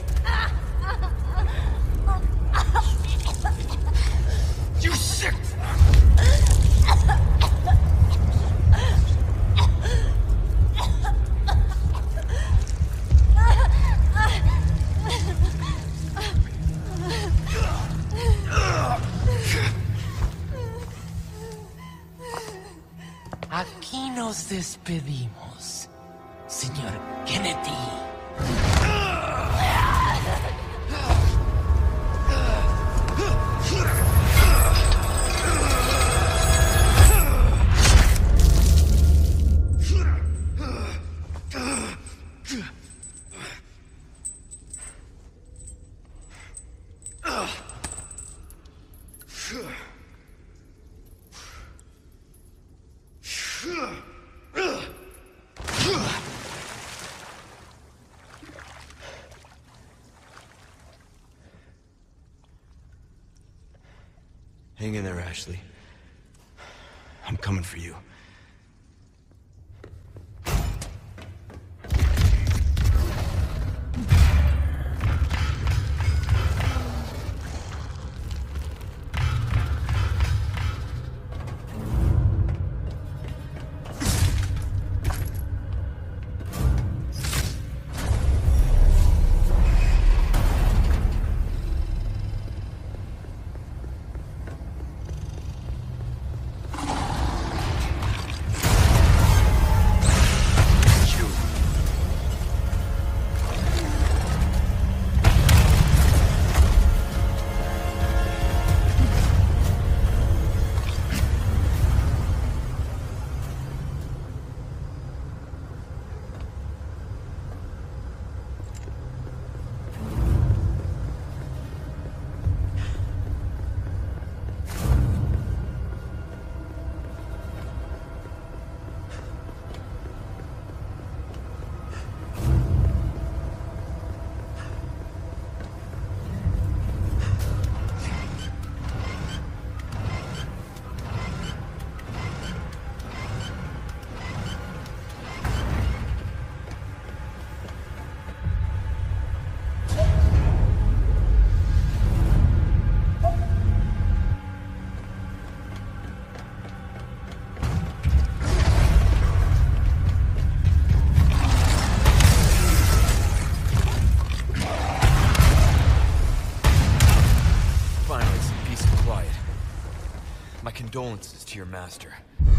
S14: You sick! Aquí nos despedimos, señor Kennedy.
S1: Hang in there, Ashley. I'm coming for you. Condolences to your master.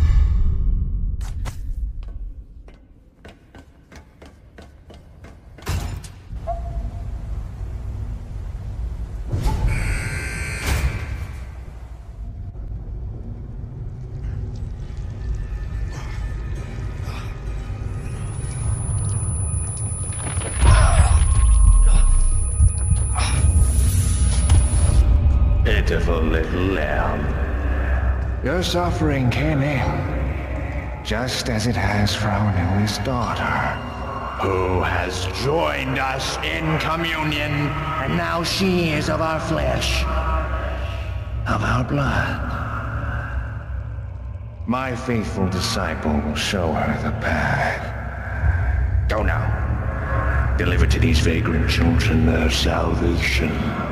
S9: Pitiful little lamb. Your suffering came in, just as it has for our newest daughter, who has joined us in communion, and now she is of our flesh, of our blood. My faithful disciple will show her the path. Go now. Deliver to these vagrant children their salvation.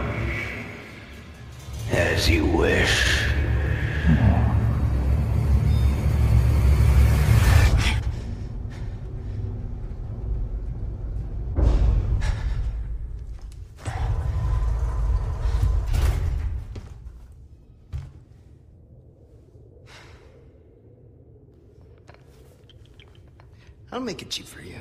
S9: As you wish.
S8: I'll make it cheap for you.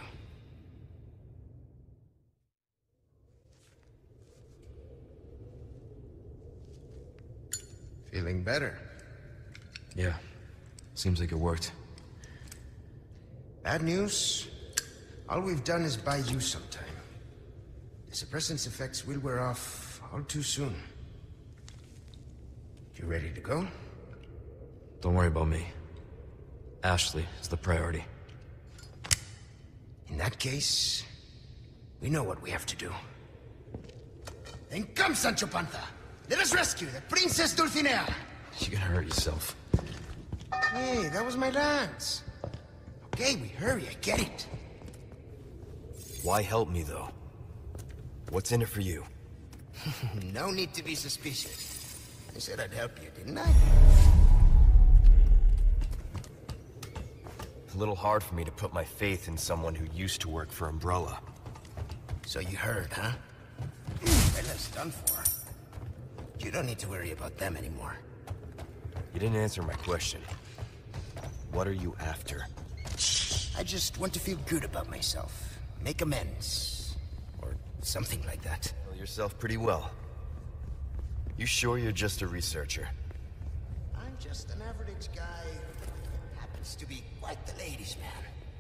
S8: Feeling better?
S1: Yeah. Seems like it worked.
S8: Bad news? All we've done is buy you some time. The suppressant's effects will wear off all too soon. You ready to go?
S1: Don't worry about me. Ashley is the priority.
S8: In that case, we know what we have to do. Then come, Sancho Panza! Let us rescue the Princess Dulcinea!
S1: You're gonna hurt yourself.
S8: Hey, that was my lance. Okay, we hurry, I get it.
S1: Why help me, though? What's in it for you?
S8: No need to be suspicious. I said I'd help you, didn't I?
S1: A little hard for me to put my faith in someone who used to work for Umbrella.
S8: So you heard, huh? Well, that's done for. You don't need to worry about them anymore.
S1: You didn't answer my question. What are you after?
S8: I just want to feel good about myself. Make amends. Or something like that.
S1: You know yourself pretty well. You sure you're just a researcher?
S8: I'm just an average guy who happens to be quite the ladies' man.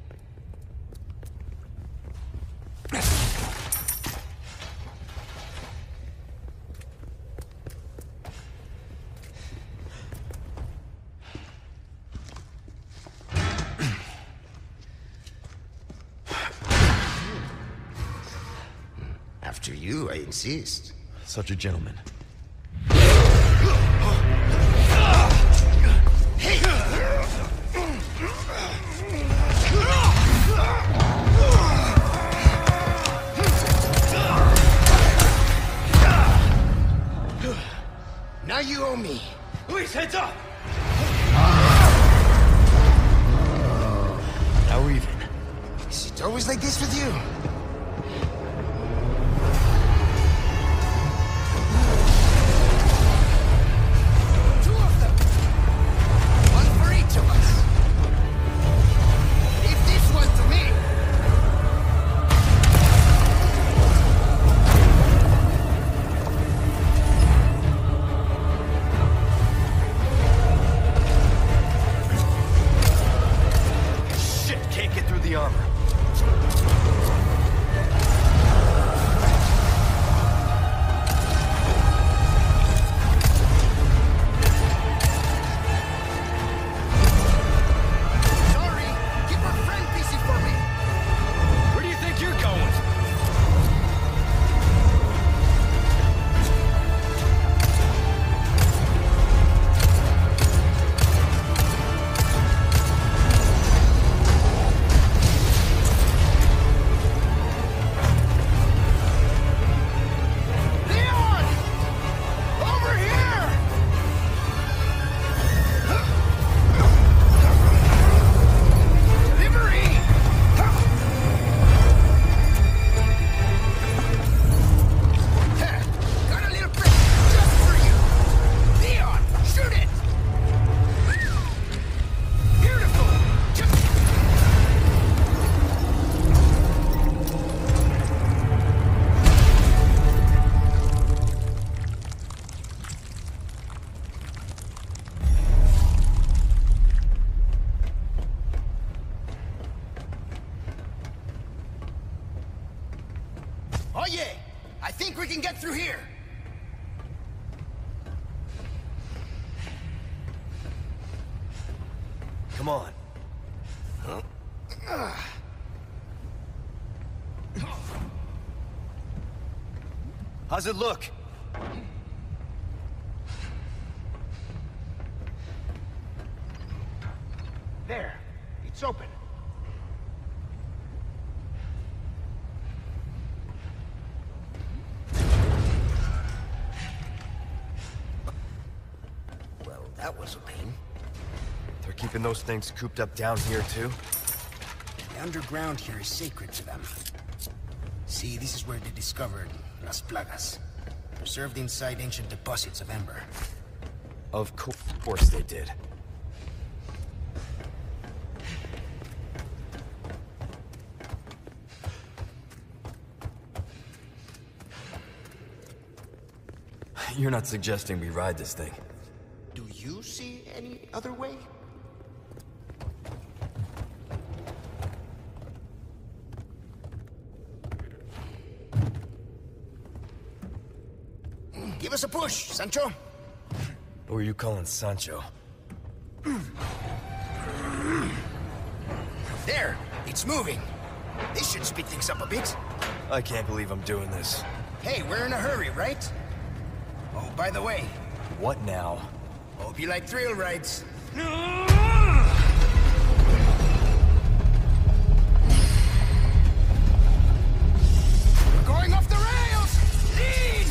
S8: After you, I insist.
S1: Such a gentleman.
S8: Now you owe me.
S15: Luis, heads up!
S1: Now we're even.
S8: Is it always like this with you? Oye, I think we can get through here.
S1: Come on.
S8: Huh?
S1: How's it look?
S8: There. It's open. Well, that was a pain.
S1: They're keeping those things cooped up down here, too?
S8: The underground here is sacred to them. See, this is where they discovered Las Plagas, preserved inside ancient deposits of Ember.
S1: Of co course they did. You're not suggesting we ride this thing?
S8: Do you see any other way? Give us a push, Sancho.
S1: Who are you calling Sancho?
S8: There! It's moving! This should speed things up a bit.
S1: I can't believe I'm doing this.
S8: Hey, we're in a hurry, right? Oh, by the way...
S1: What now?
S8: Hope you like thrill rides. We're going off the rails! Lean!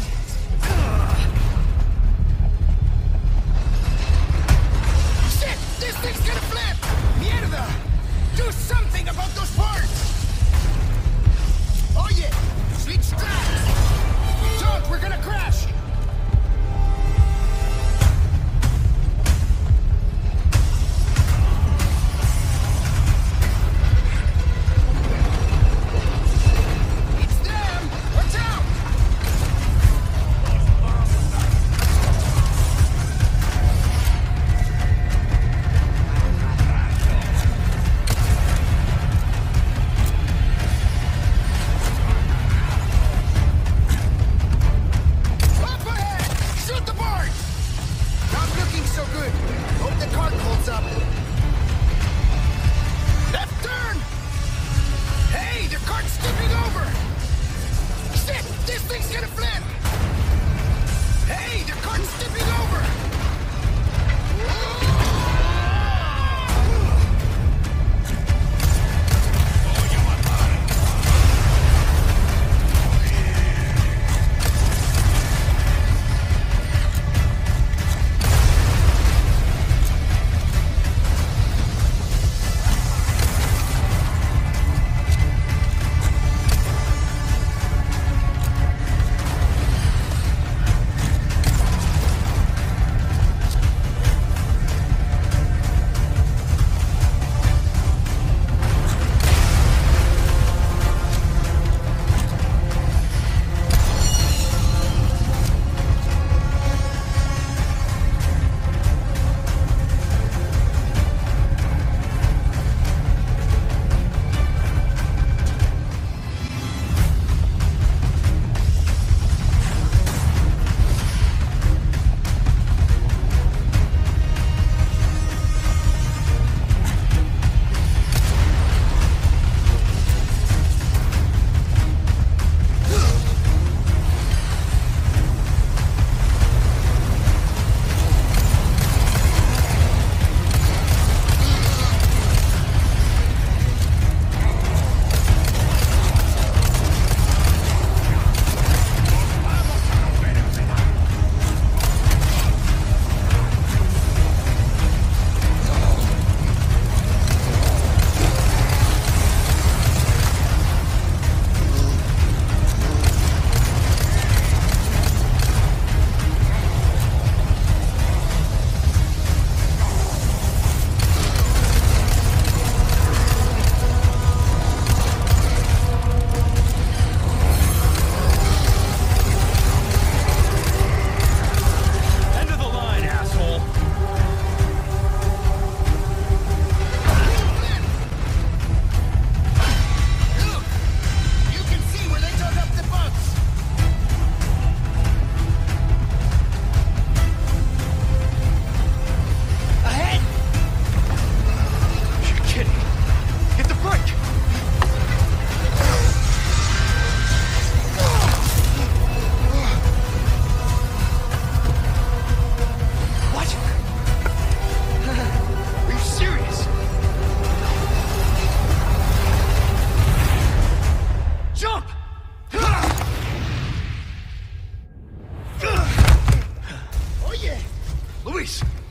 S8: Shit! This thing's gonna flip! Mierda! Do something about those parts! Oh yeah! Switch tracks! Don't! We're gonna crash!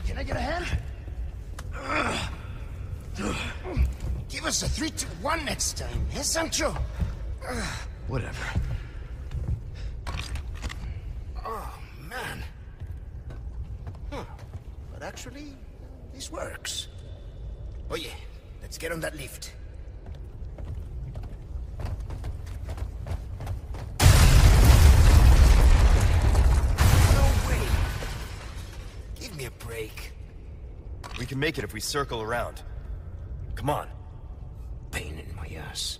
S8: Can I get a hand? Give us a three, two, one next time, eh, Sancho?
S1: Whatever.
S8: Oh, man. Huh. But actually, this works. Oh yeah, let's get on that lift. No way! Give me a break.
S1: We can make it if we circle around. Come on.
S8: Pain in my ass.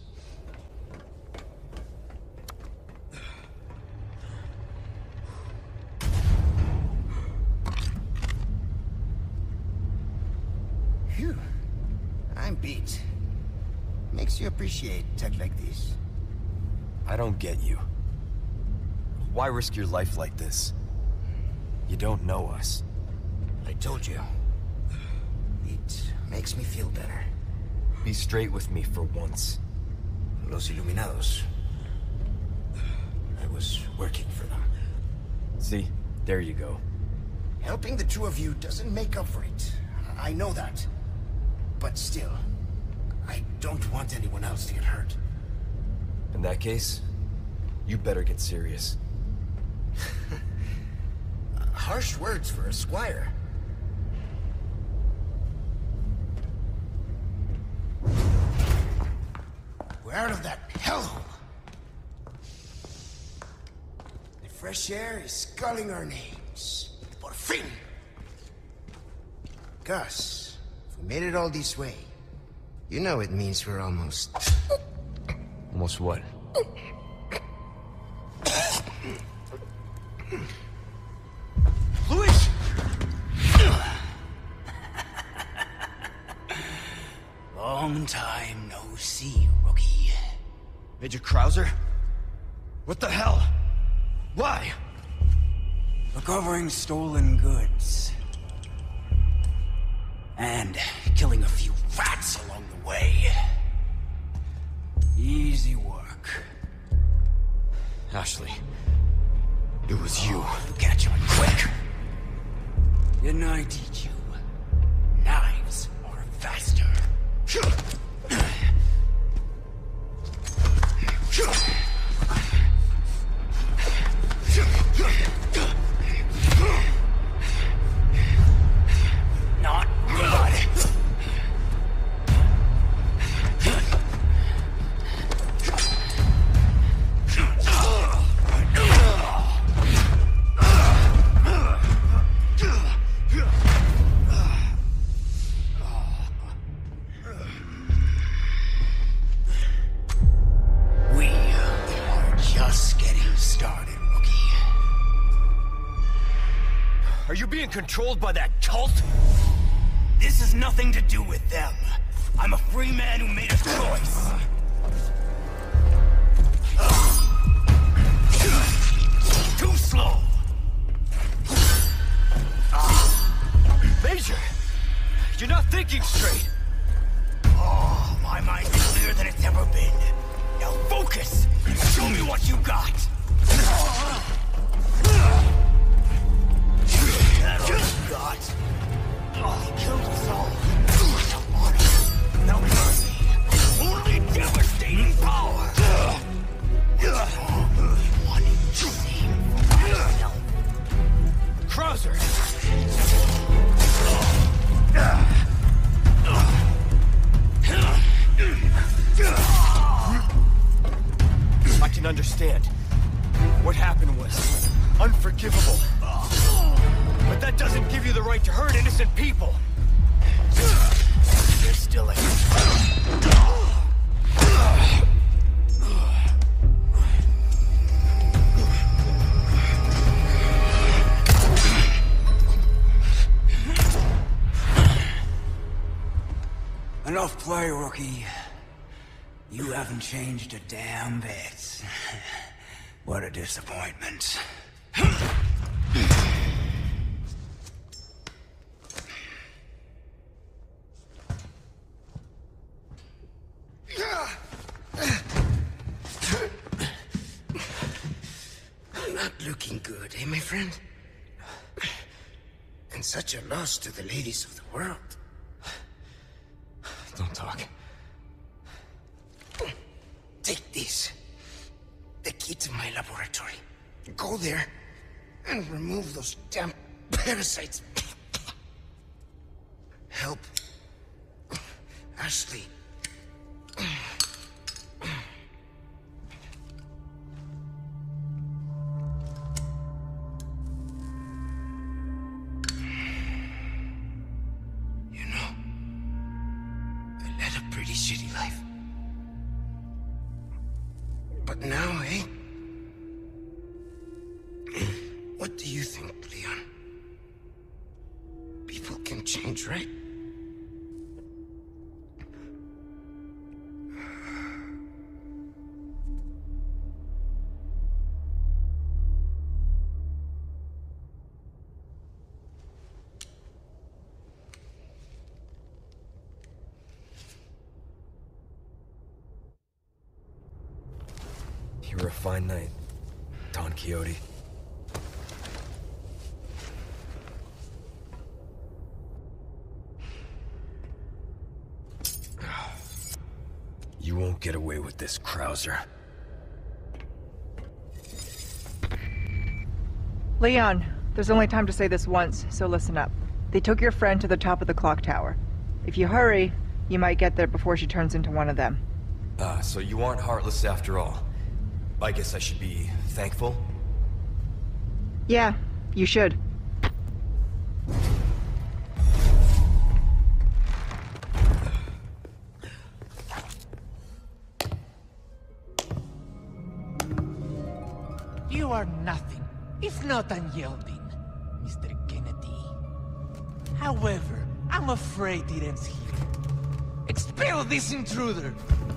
S8: Phew. I'm beat. Makes you appreciate tech like this.
S1: I don't get you. Why risk your life like this? You don't know us.
S8: I told you. It makes me feel better.
S1: Be straight with me for once.
S8: Los Iluminados. I was working for them.
S1: See? There you go.
S8: Helping the two of you doesn't make up for it. I know that. But still, I don't want anyone else to get hurt.
S1: In that case, you better get serious.
S8: Harsh words for a squire. We're out of that hellhole. The fresh air is sculling our names. Por fin! Gus, if we made it all this way, you know it means we're almost...
S1: Almost what?
S8: Luis!
S14: Long time no see, rookie.
S1: Major Krauser? What the hell? Why?
S14: Recovering stolen goods. And killing a few rats along the way. Easy work.
S1: Ashley. It was you.
S14: Oh, you catch on quick. Didn't I teach you? Knives are faster. Not good. We are just getting started, rookie.
S1: Are you being controlled by that cult?
S14: This has nothing to do with them. I'm a free man who made a choice. Too slow.
S1: Major! You're not thinking straight!
S14: Oh, my mind's clearer than it's ever been. Now focus! Show me what you got! That all you got? Oh, he killed us all. Without honor, without mercy. Only devastating power. What's wrong with wanting to see for myself?
S1: Krauser! I can understand. What happened was unforgivable. But that doesn't give you the right to hurt innocent people.
S14: There's still a... Enough play, rookie. You haven't changed a damn bit. What a disappointment.
S8: Not looking good, eh, my friend? And such a loss to the ladies of the world.
S1: Don't talk.
S8: Take this. The key to my laboratory. Go there and remove those damn parasites. Help Ashley. You know, I led a pretty shitty life. But now, eh? What do you think, Leon? People can change, right?
S1: You were a fine knight, Don Quixote. You won't get away with this, Krauser.
S12: Leon, there's only time to say this once, so listen up. They took your friend to the top of the clock tower. If you hurry, you might get there before she turns into one of them.
S1: Ah, so you aren't heartless after all. I guess I should be thankful?
S12: Yeah, you should.
S14: You are nothing, if not unyielding, Mister Kennedy. However, I'm afraid it ends here. Expel this intruder!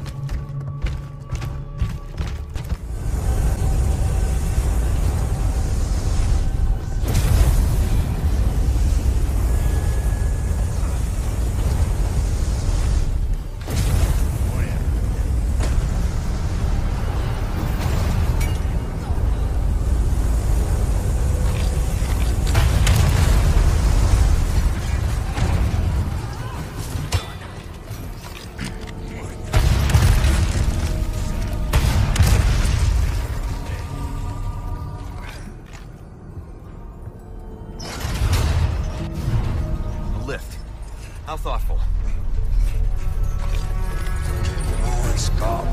S1: How thoughtful.
S10: Boys, come.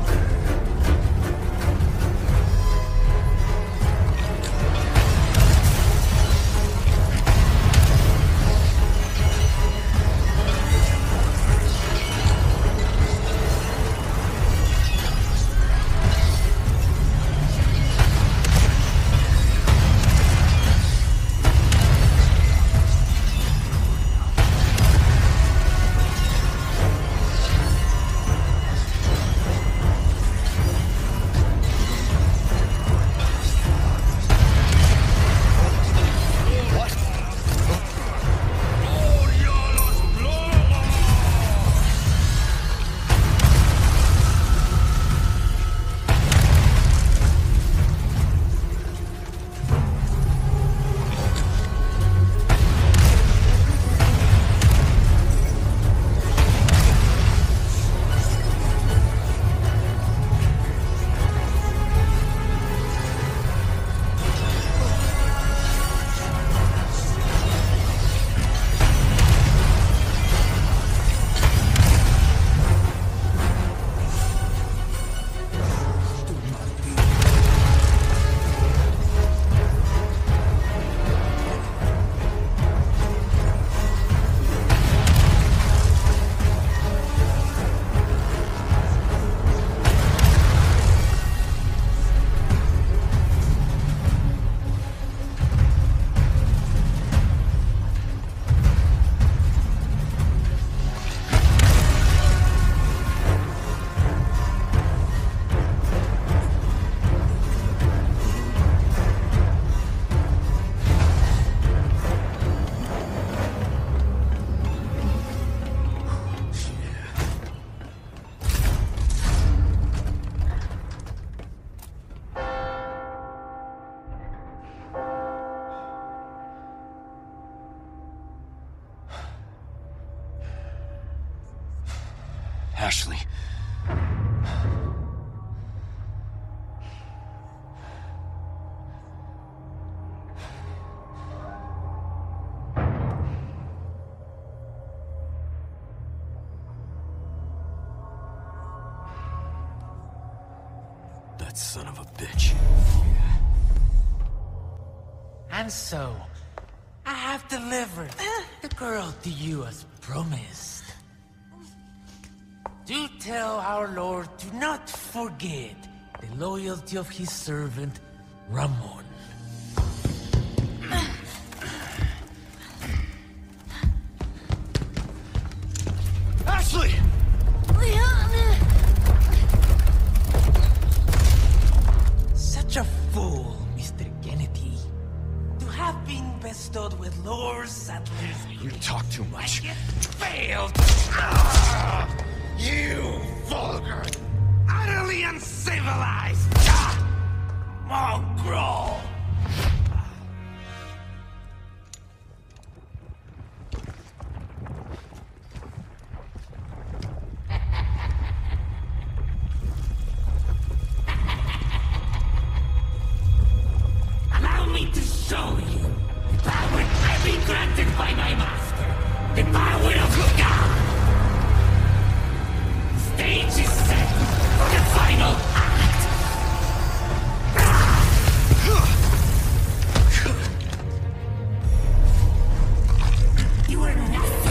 S1: Ashley. That son of a bitch.
S14: And so, I have delivered the girl to you as promised. Do tell our Lord to not forget the loyalty of his servant, Ramon.
S2: Ashley!
S11: Leon!
S14: Such a fool, Mister Kennedy. To have been bestowed with Lord Sattler's...
S1: You talk too much.
S14: Yet failed! Ah, you vulgar, utterly uncivilized ah, mongrel! Allow me to show you the power I've been granted by my master, the power of God. The stage is set for the final act. You are nothing.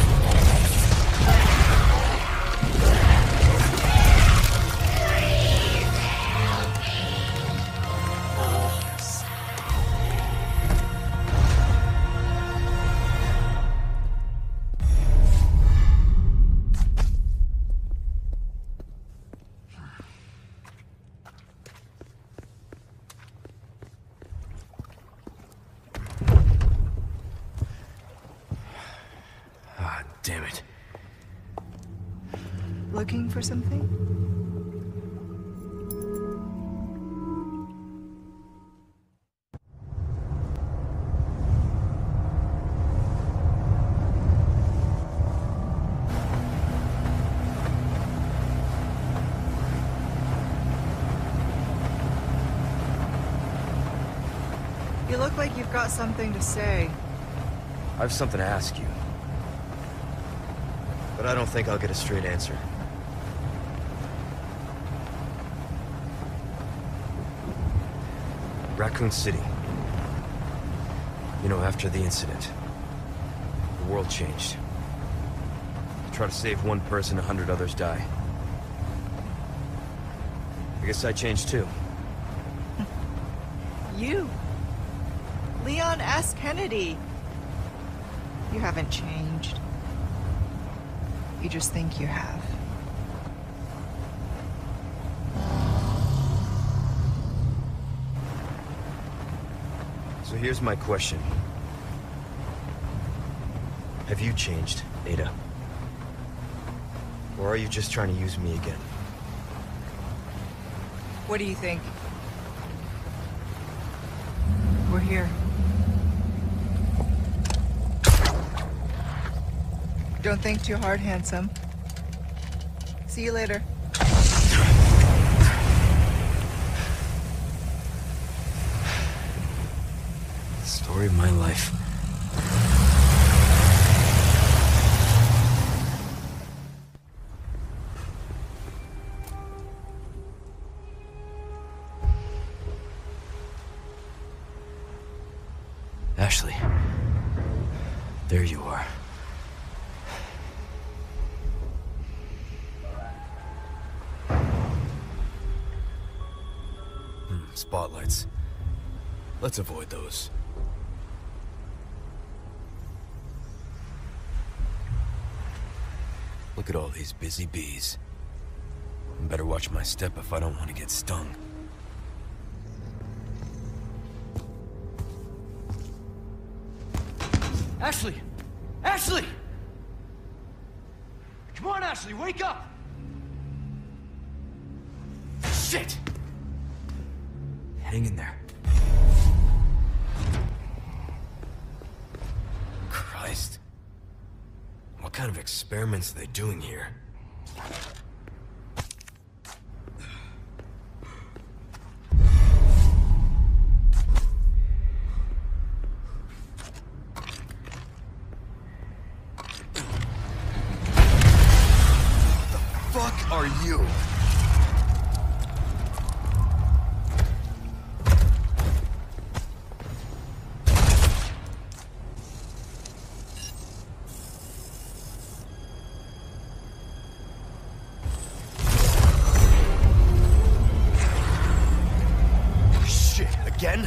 S1: Ah, damn it.
S12: Looking for something? You look like you've got something to say.
S1: I have something to ask you. But I don't think I'll get a straight answer. Raccoon City. You know, after the incident, the world changed. You try to save one person, a hundred others die. I guess I changed too.
S12: You? Leon S. Kennedy. You haven't changed. You just think you have.
S1: So here's my question. Have you changed, Ada? Or are you just trying to use me again?
S12: What do you think? We're here. Don't think too hard, handsome. See you later.
S1: Story of my life. Ashley. There you are. Spotlights. Let's avoid those. Look at all these busy bees. I better watch my step if I don't want to get stung.
S15: Ashley! Ashley! Come on, Ashley, wake up! Shit!
S1: Hang in there. Christ. What kind of experiments are they doing here? are you? Shit, again?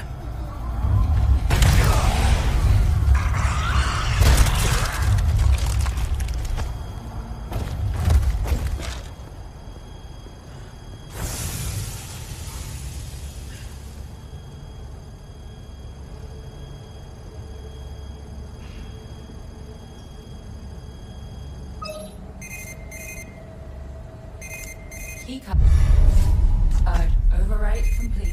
S7: Key card. Card overwrite complete.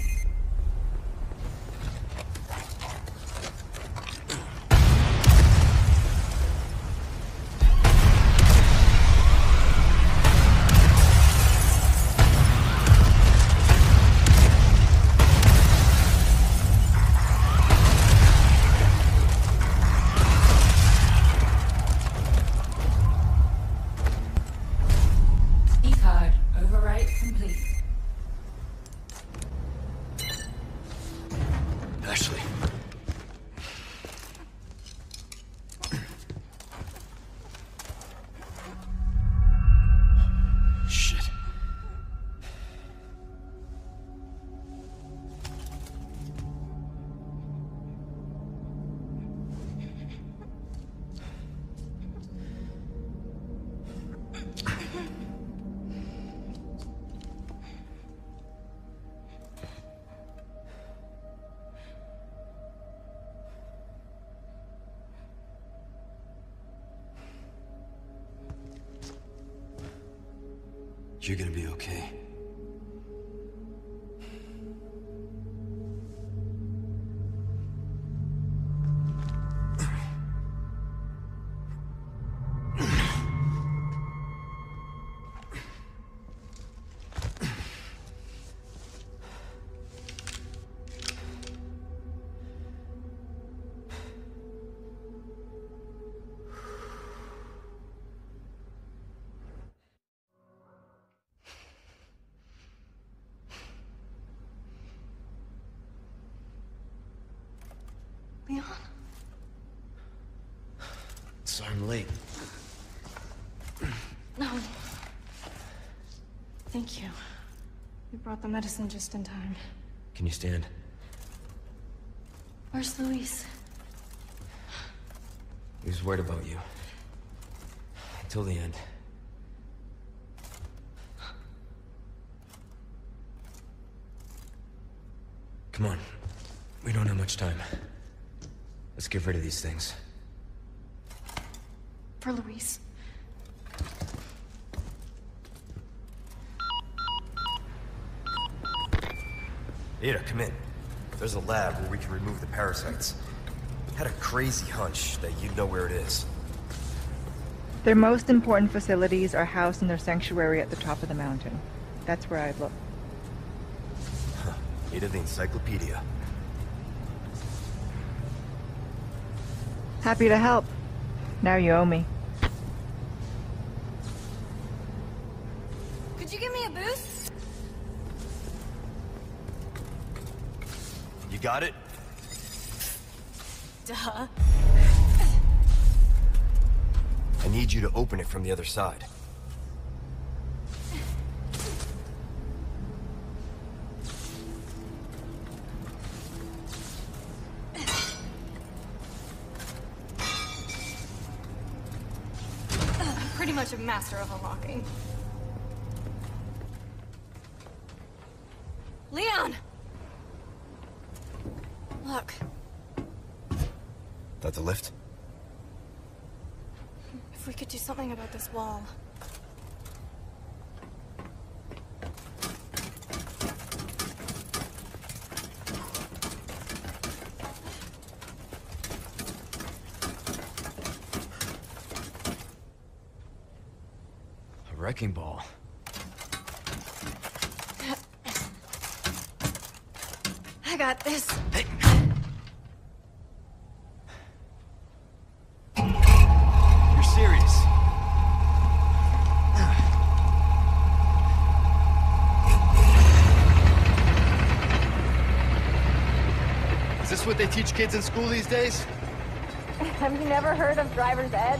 S7: Card overwrite complete.
S1: Ashley. Shit. You're gonna be okay.
S11: Leon?
S1: Sorry I'm late.
S11: No. Thank you. You brought the medicine just in time.
S1: Can you stand?
S11: Where's Luis?
S1: He was worried about you. Until the end. Come on. We don't have much time. Let's get rid of these things.
S11: For Luis.
S1: Ada, come in. There's a lab where we can remove the parasites. Had a crazy hunch that you'd know where it is.
S12: Their most important facilities are housed in their sanctuary at the top of the mountain. That's where I'd look.
S1: Huh. Ada the encyclopedia.
S12: Happy to help. Now you owe me.
S11: Could you give me a boost?
S1: You got it?
S11: Duh.
S1: I need you to open it from the other side.
S11: I'm pretty much a master of unlocking. Leon! Look.
S1: That the lift?
S11: If we could do something about this wall.
S1: A wrecking ball.
S11: I got this.
S1: Hey. You're serious?
S15: this what they teach kids in school these days?
S11: Have you never heard of driver's ed?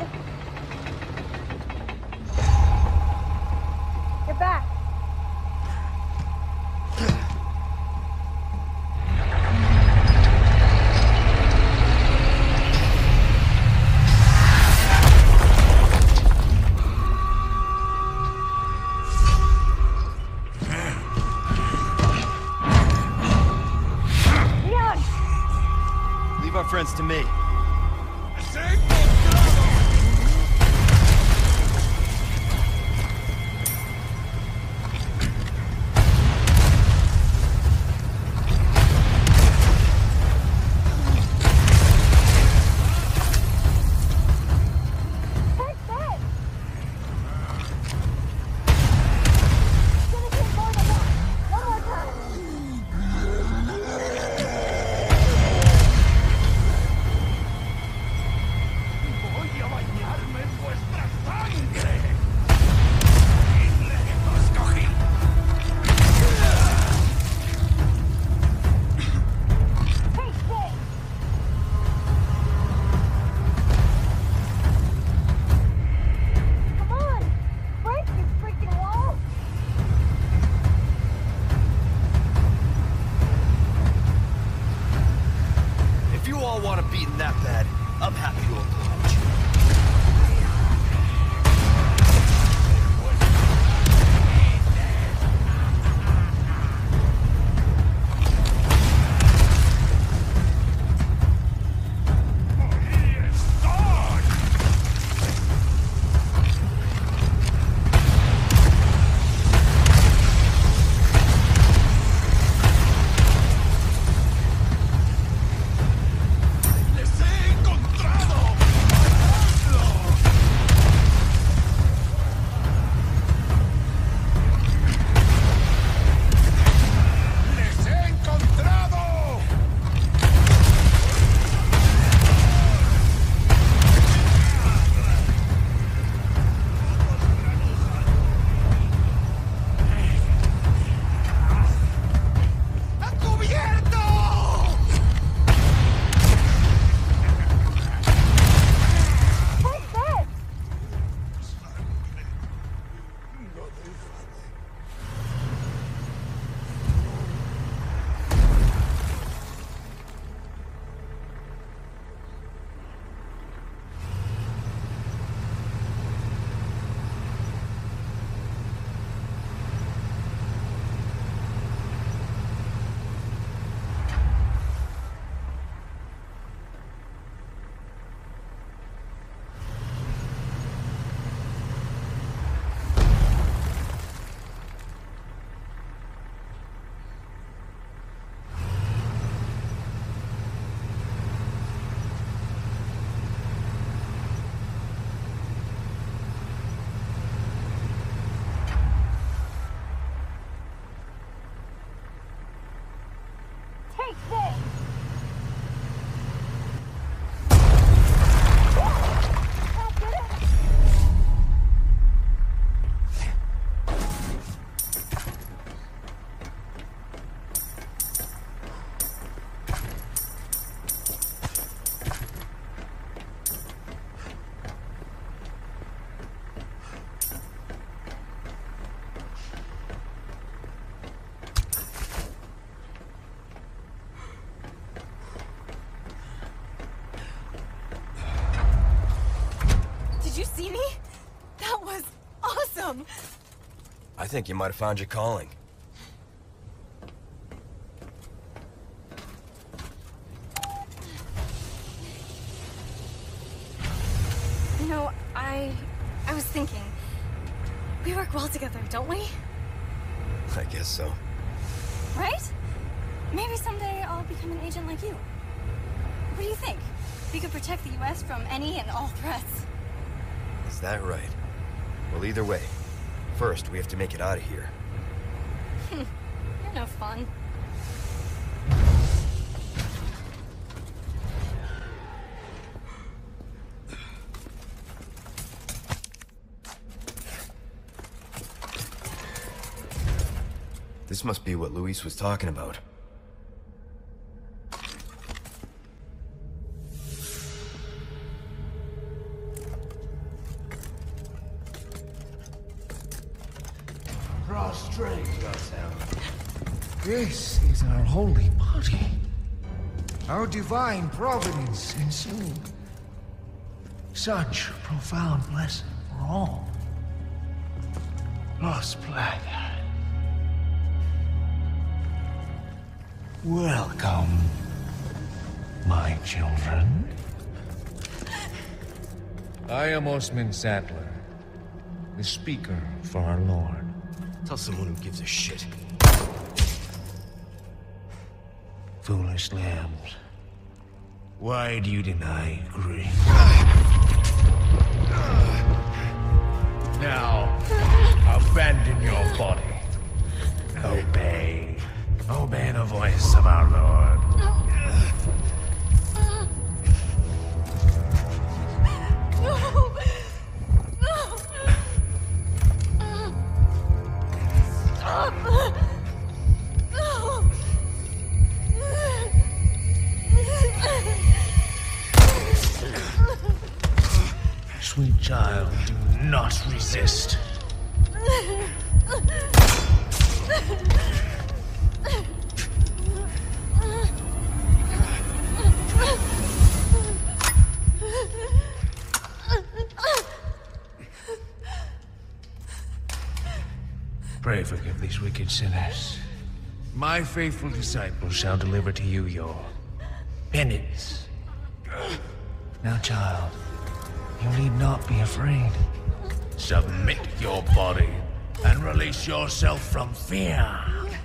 S11: Get back!
S15: Leave our friends to me.
S11: Take this! Did you see me? That was awesome!
S1: I think you might have found your calling.
S11: You know, I... I was thinking... We work well together, don't we?
S1: I guess so.
S11: Right? Maybe someday I'll become an agent like you. What do you think? We could protect the U S from any and all threats.
S1: Is that right? Well, either way, first we have to make it out of here.
S11: You're no fun.
S1: This must be what Luis was talking about.
S9: Prostrate yourself. This is our holy body. Our divine providence ensued. Such profound blessing for all. Lost Plague. Welcome, my children. I am Osmond Saddler, the speaker for our Lord.
S1: Tell someone who gives a shit.
S9: Foolish lambs. Why do you deny grief? Now, abandon your body. Obey. Obey the voice of our Lord.
S11: No! No! Stop! No!
S9: Sweet child, do not resist. Pray forgive these wicked sinners. My faithful disciples shall deliver to you your penance. Now, child, you need not be afraid. Submit your body and release yourself from fear.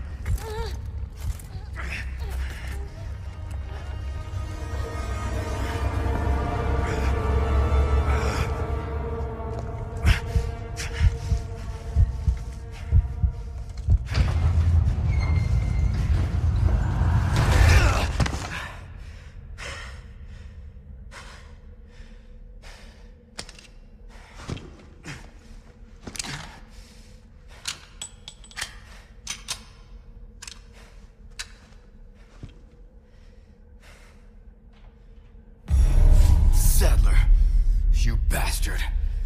S2: Saddler, you bastard.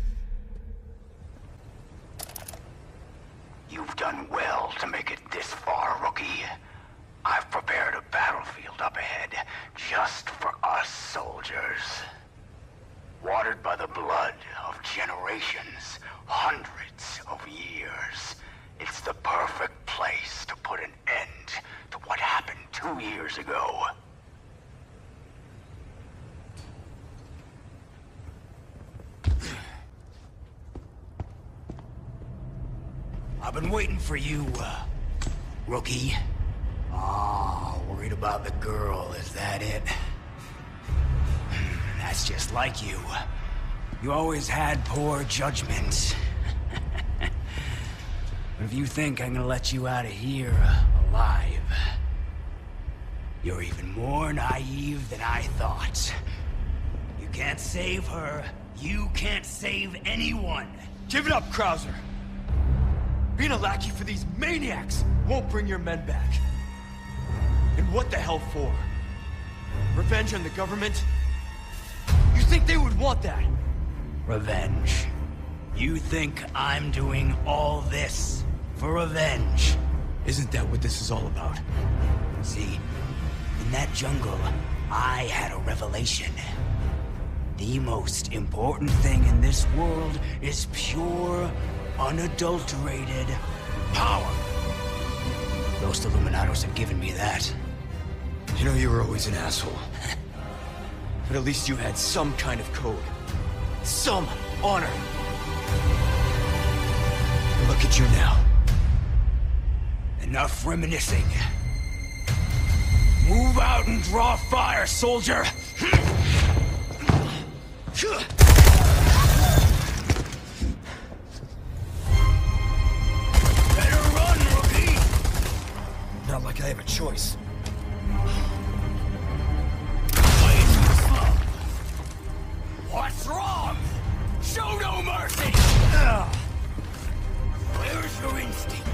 S16: You've done well to make it this far, rookie. I've prepared a battlefield up ahead just for us soldiers. Watered by the blood of generations, hundreds of years. It's the perfect place to put an end to what happened two years ago. I've been waiting for you, uh, rookie. Oh, worried about the girl, is that it? That's just like you. You always had poor judgment. But if you think I'm gonna let you out of here alive, you're even more naive than I thought. You can't save her. You can't save anyone.
S15: Give it up, Krauser. Being a lackey for these maniacs won't bring your men back. And what the hell for? Revenge on the government? You think they would want that?
S16: Revenge. You think I'm doing all this for revenge?
S15: Isn't that what this is all about?
S16: See, in that jungle, I had a revelation. The most important thing in this world is pure, unadulterated power. Those Illuminados have given me that.
S15: You know, you were always an asshole. But at least you had some kind of code. Some honor. And look at you now.
S16: Enough reminiscing. Move out and draw fire, soldier! Better run, rookie!
S1: Not like I have a choice.
S16: What's wrong? Show no mercy! Where's your instinct?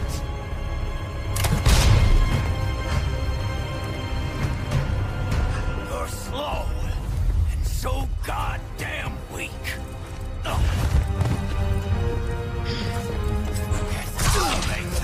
S16: You're slow, and so goddamn weak. Ugh. Something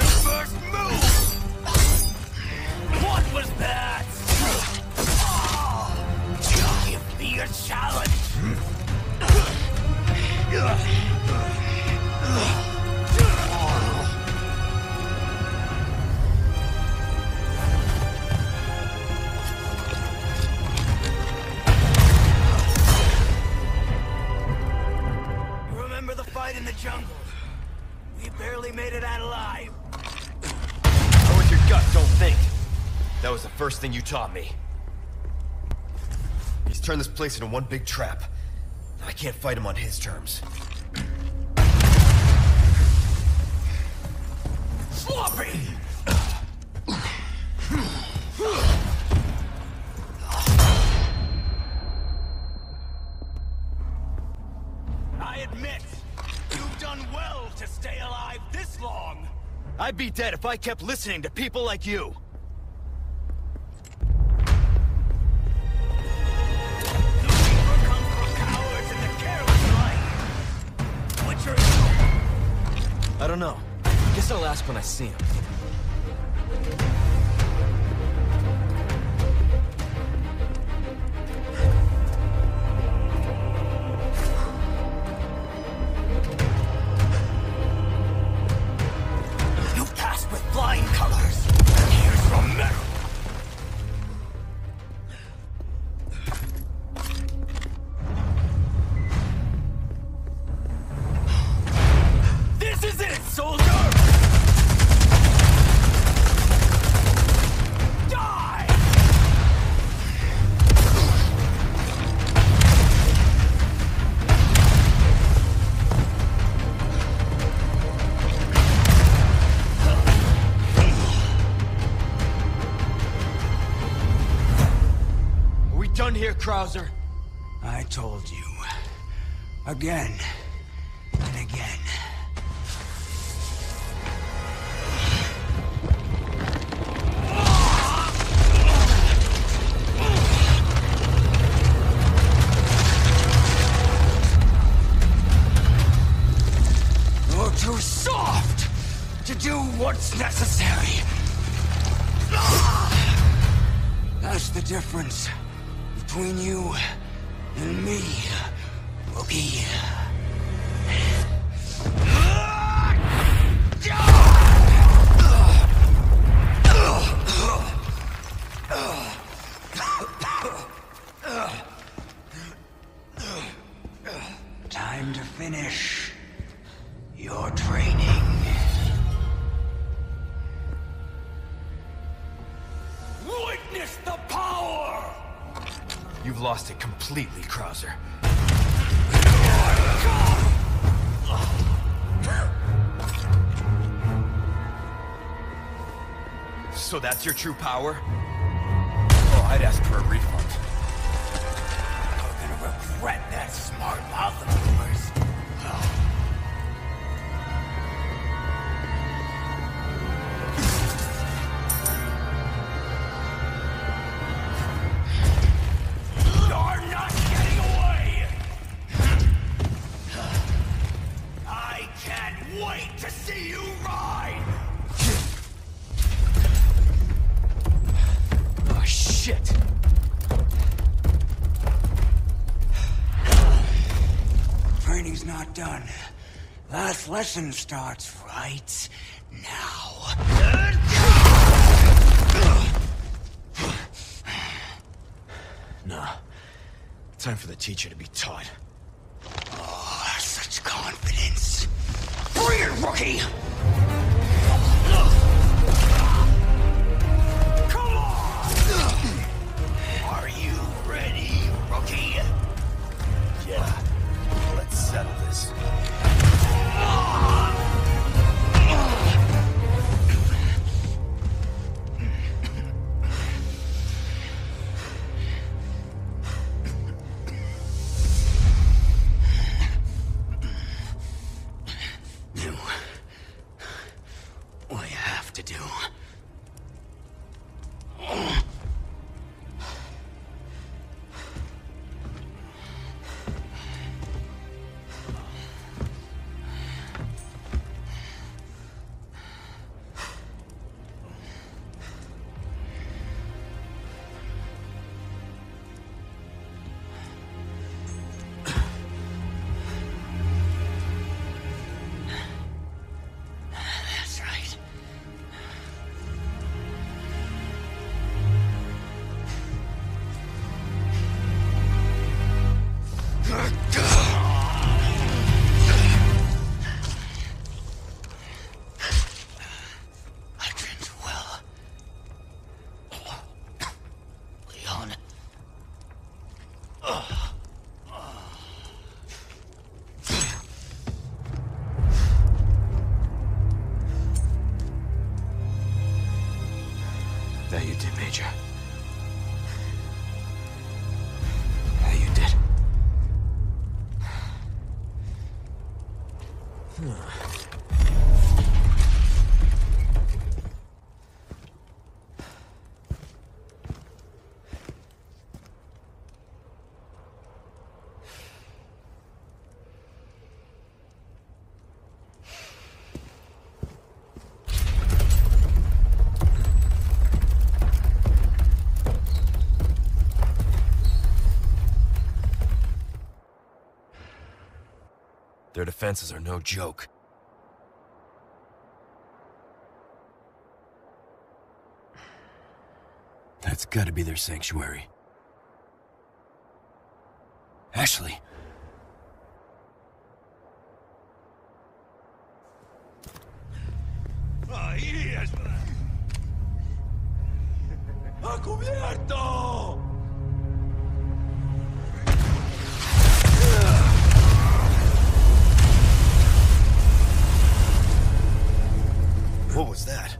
S16: fight in the jungle. We barely made it out alive.
S1: Go with your gut, don't think. That was the first thing you taught me. He's turned this place into one big trap. I can't fight him on his terms.
S16: Sloppy! I admit, you've done well to stay alive this long.
S1: I'd be dead if I kept listening to people like you. I don't know. Guess I'll ask when I see him.
S16: You passed with flying colors. Here's your medal. This is it, soldier! Die!
S1: Are we done here, Krauser?
S10: I told you. Again. And again.
S16: You're too soft to do what's necessary.
S10: That's the difference between you and me, rookie. Time to finish your training.
S16: Witness the power!
S1: You've lost it completely, Krauser. So that's your true power? Oh, I'd ask for a refund.
S16: You're gonna regret that smart mouth of yours. You're not getting away! I can't wait to see you ride!
S1: Oh, shit!
S10: Training's not done. Last lesson starts right now.
S1: Nah. Time for the teacher to be taught.
S10: Oh, such confidence. Bring it, rookie!
S16: Come on! Are you ready, rookie?
S1: Yeah. Let's settle this.
S10: Do what you have to do. That's right.
S8: you did, Major. How you did.
S1: Their defenses are no joke. That's gotta be their sanctuary. Ashley!
S13: ¡Ahí está! ¡A cubierto!
S1: What was that?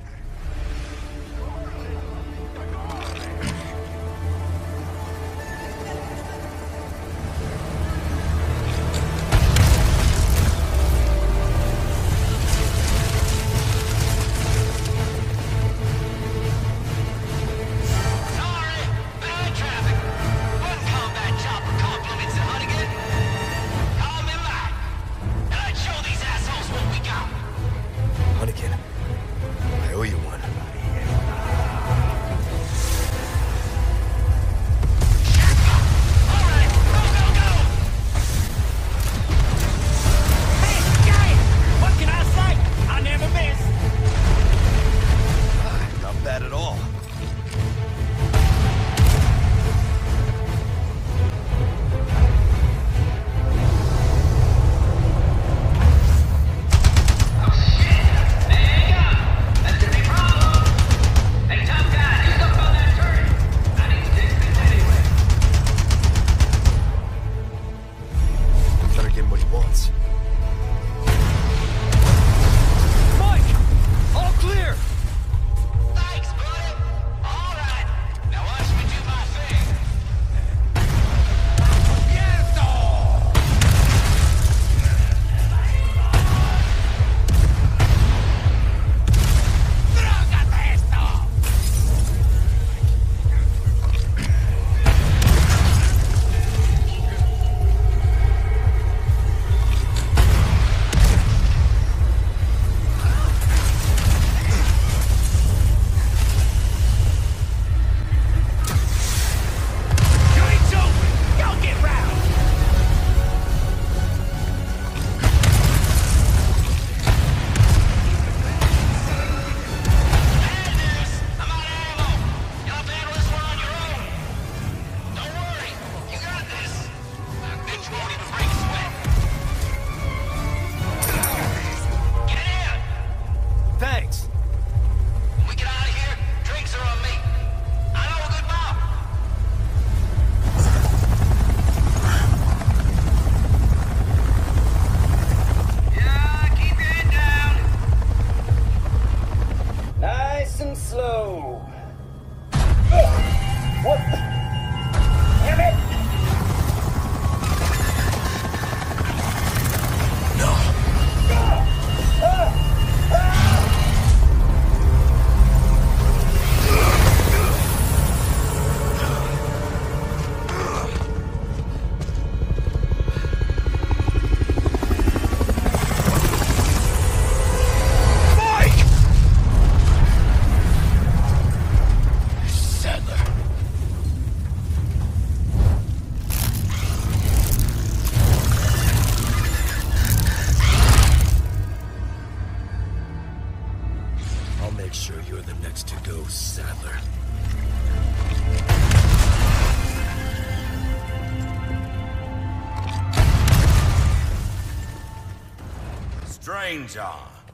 S10: Stranger,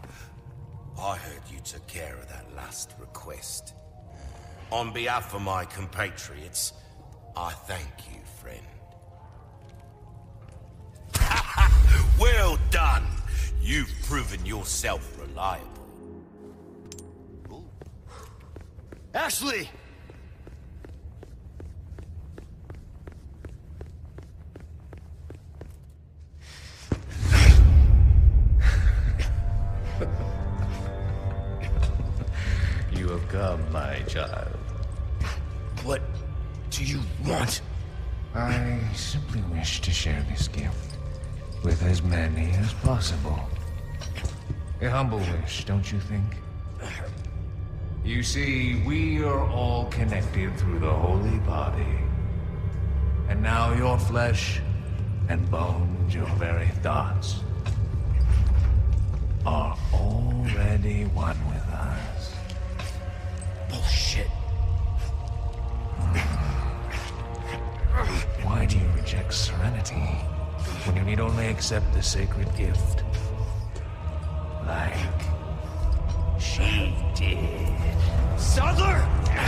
S10: I heard you took care of that last request. On behalf of my compatriots, I thank you, friend. Well done! You've proven yourself reliable.
S1: Ashley!
S17: child.
S8: What do you want?
S9: I simply wish to share this gift with as many as possible. A humble wish, don't you think? You see, we are all connected through the holy body. And now your flesh and bones, your very thoughts, are already one with us.
S8: Bullshit.
S9: Why do you reject serenity when you need only accept the sacred gift? Like she did.
S15: Sadler!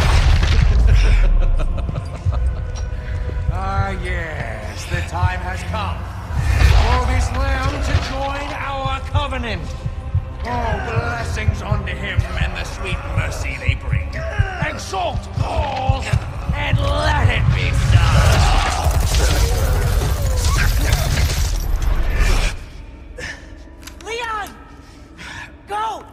S9: Ah, yes, the time has come for this lamb to join our covenant. Oh, blessings unto him and the sweet mercy they bring. Exalt all and let it be done.
S14: Leon! Go!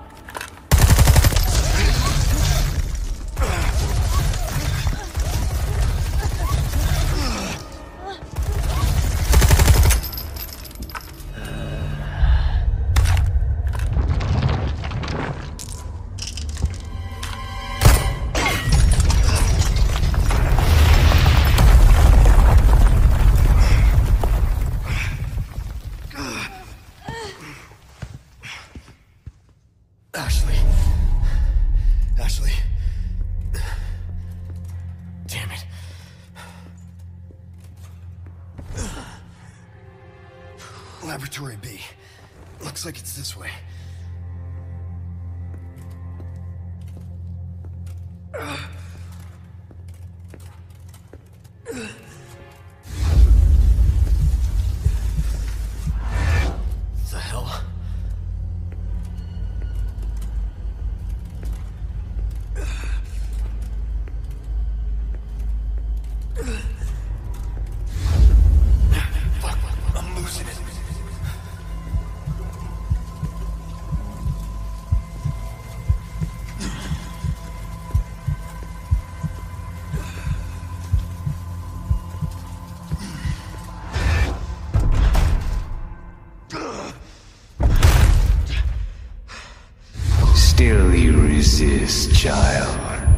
S8: Ashley. Ashley. Damn it. Laboratory B. Looks like it's this way. The hell? Fuck, I'm losing it.
S9: Still you resist, child.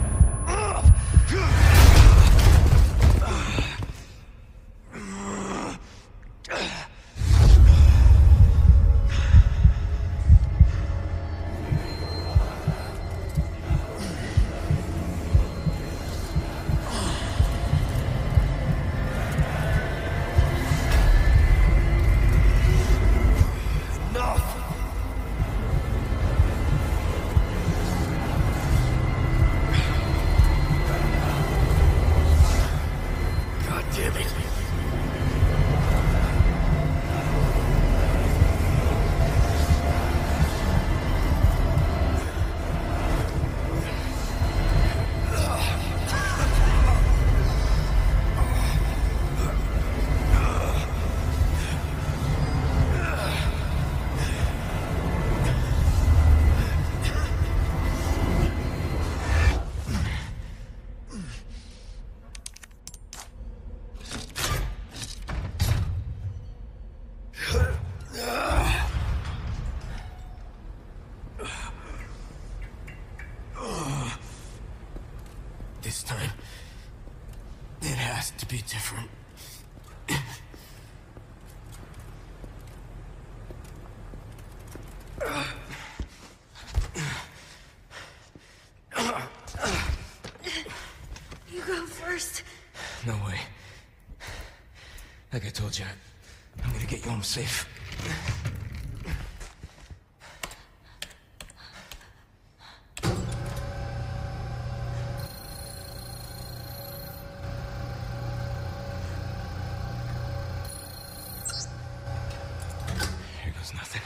S8: God damn it. This time, it has to be different.
S11: You go first.
S8: No way. Like I told you, I'm gonna get you home safe. Here goes nothing.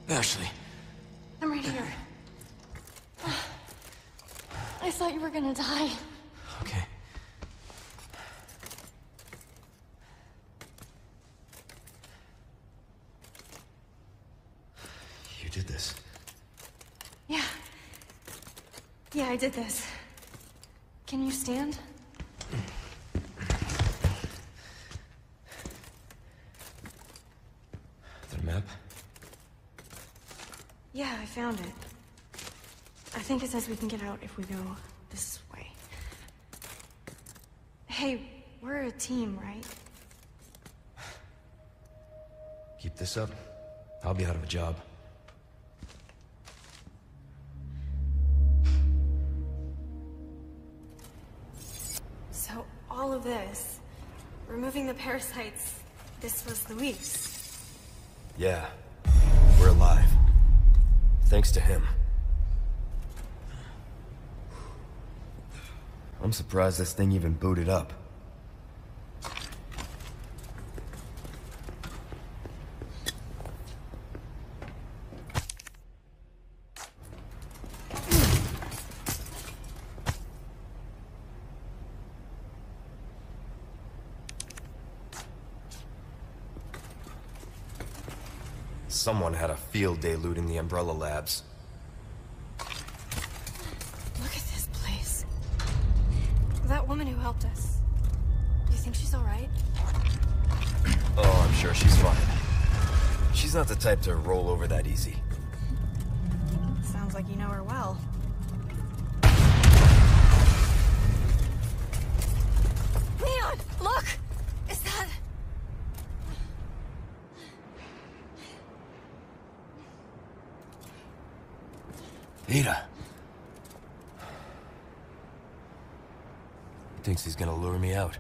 S15: Ashley.
S11: I'm right here. I thought you were gonna die.
S15: Okay.
S1: You did this.
S11: Yeah. Yeah, I did this. Can you stand?
S1: The map?
S11: Yeah, I found it. I think it says we can get out if we go this way. Hey, we're a team, right?
S1: Keep this up, I'll be out of a job.
S11: So, all of this, removing the parasites, this was Luis.
S1: Yeah, we're alive. Thanks to him. I'm surprised this thing even booted up. Someone had a field day looting the Umbrella Labs.
S11: Look at this place. That woman who helped us. Do you think she's alright?
S1: Oh, I'm sure she's fine. She's not the type to roll over that easy.
S11: Sounds like you know her well. Leon, look! Is that...
S1: Ada. He thinks he's gonna lure me out.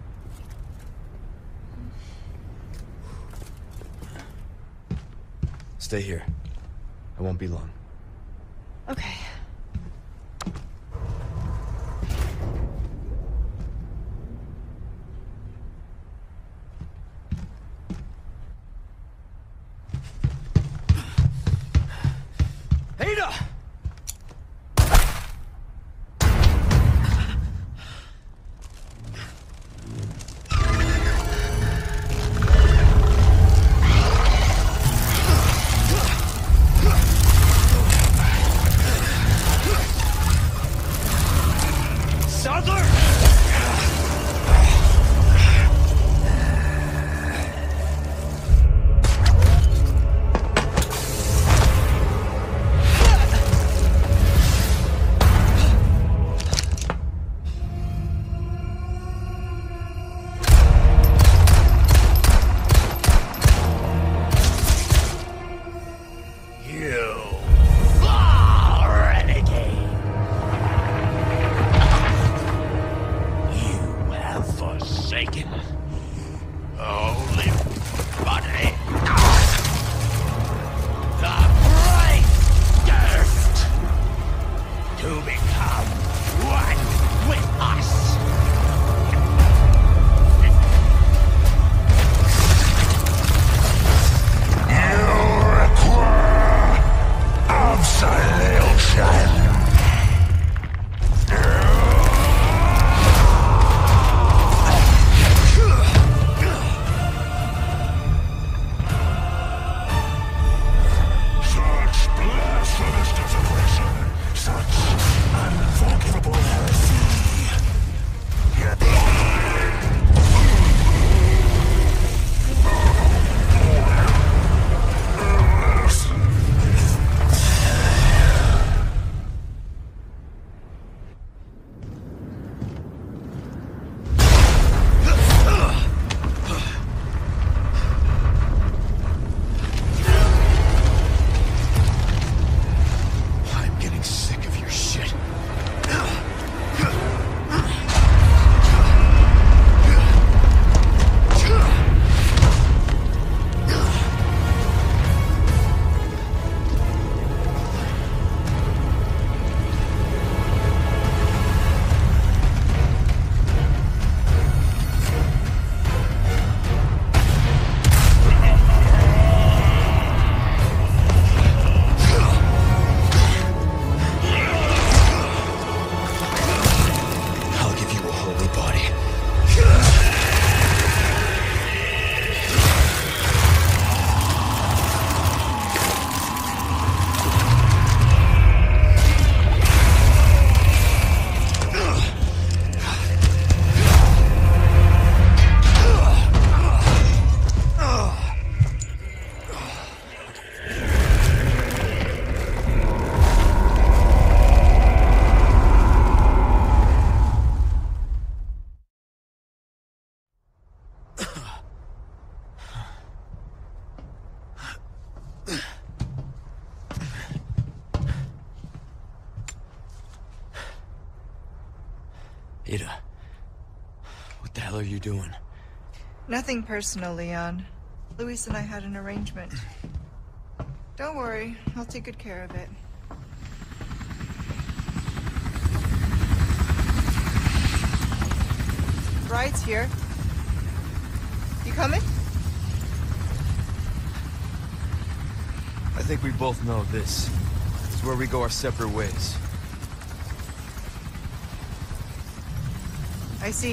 S1: Stay here. I won't be long.
S11: Okay.
S15: Ada! Ada, what the hell are you doing?
S12: Nothing personal, Leon. Luis and I had an arrangement. Don't worry, I'll take good care of it. Bride's here. You coming?
S15: I think we both know this is where we go our separate ways.
S12: I see.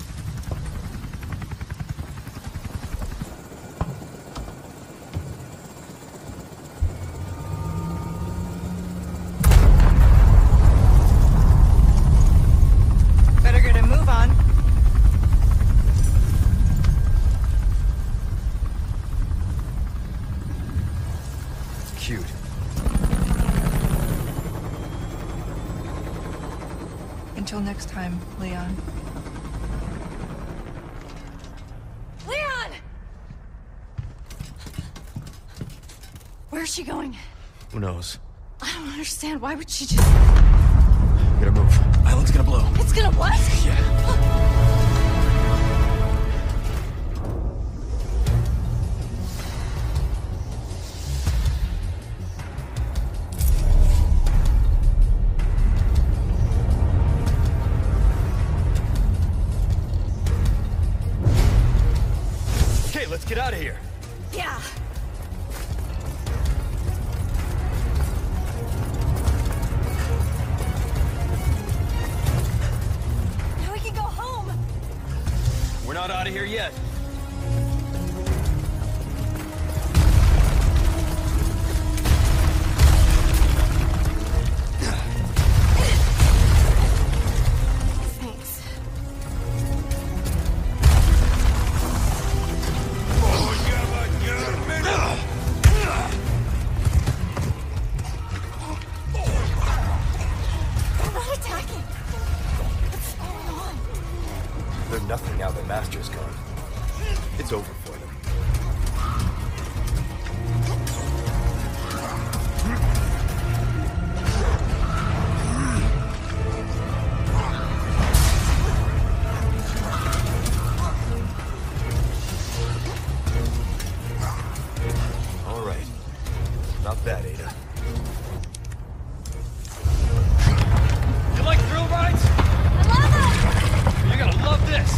S12: Better get a move on.
S15: Cute.
S12: Until next time, Leon.
S11: Leon! Where's she going?
S15: Who knows?
S11: I don't understand. Why would she just...
S15: Gotta move. Island's gonna blow.
S11: It's gonna what?
S15: Yeah. Okay, let's get out of here.
S11: Yeah. Now we can go home.
S15: We're not out of here yet.
S11: Thanks. They're not attacking. What's going on?
S15: They're nothing now that Master's gone. It's over for them. All right. Not bad, Ada. You like thrill rides?
S11: I love them!
S15: You're gonna love this!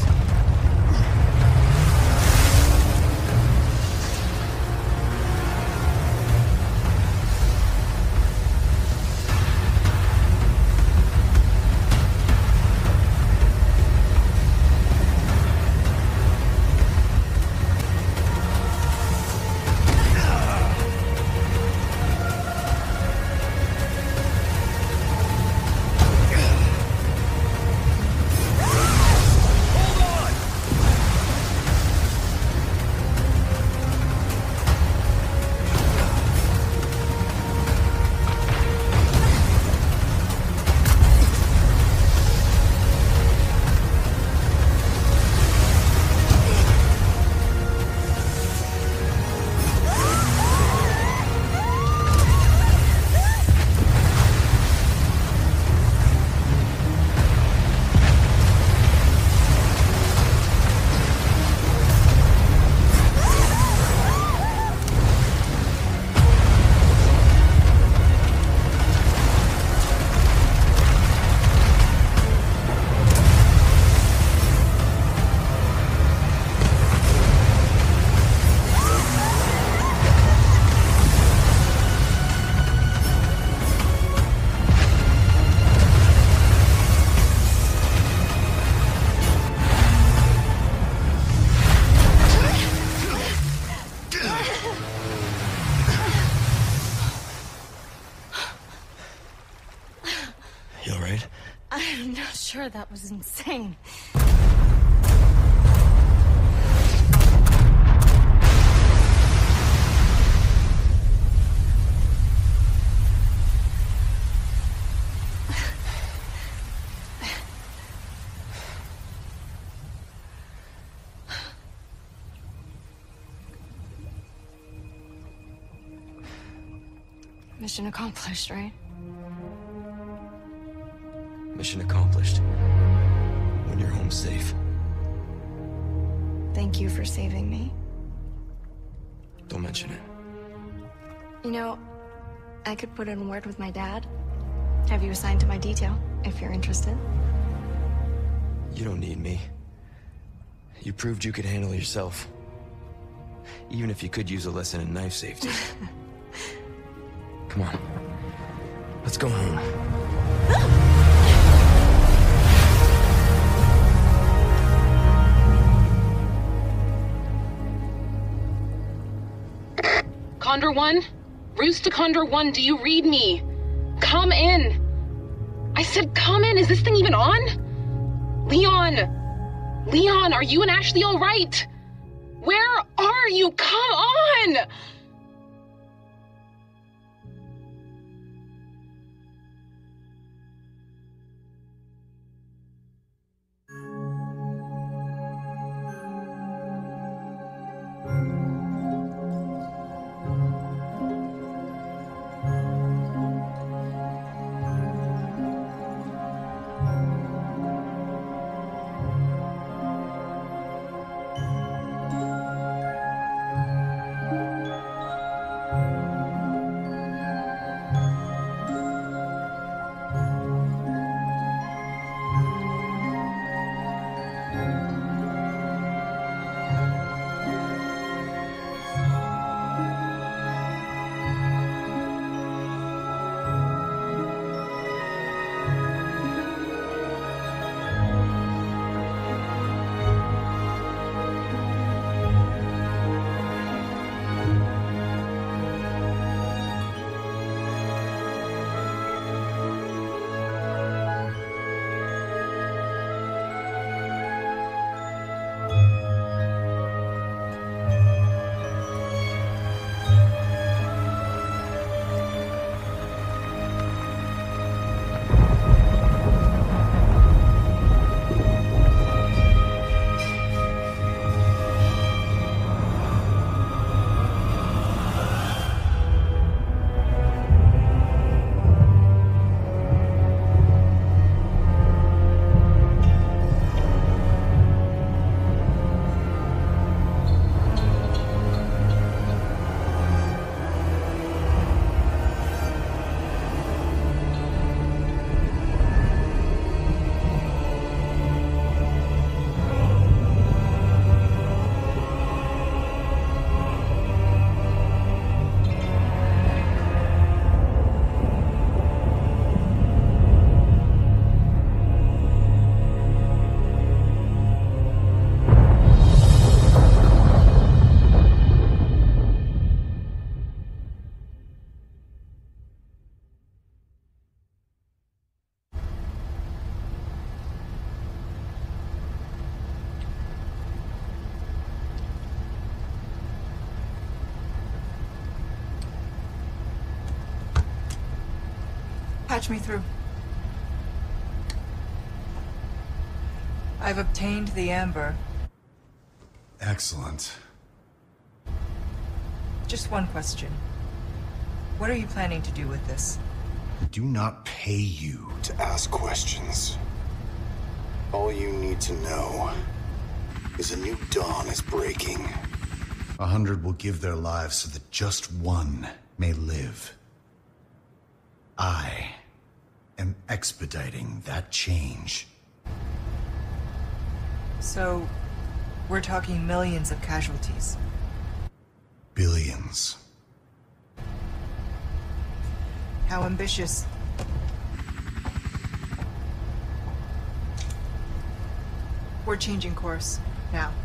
S15: You alright?
S11: I'm not sure. That was insane. Mission accomplished, right?
S15: Mission accomplished.
S1: when you're home safe.
S11: Thank you for saving me.
S1: Don't mention it.
S11: You know, I could put in a word with my dad. Have you assigned to my detail, if you're interested.
S1: You don't need me. You proved you could handle yourself. Even if you could use a lesson in knife safety. Come on. Let's go home.
S5: Condor One? Roost to Condor One, do you read me? Come in! I said come in! Is this thing even on? Leon! Leon, are you and Ashley all right? Where are you? Come on!
S12: Patch me through. I've obtained the amber.
S17: Excellent.
S12: Just one question. What are you planning to do with this?
S17: I do not pay you to ask questions. All you need to know is a new dawn is breaking. A hundred will give their lives so that just one may live. I am expediting that change.
S12: So, we're talking millions of casualties.
S17: Billions.
S12: How ambitious? We're changing course, now.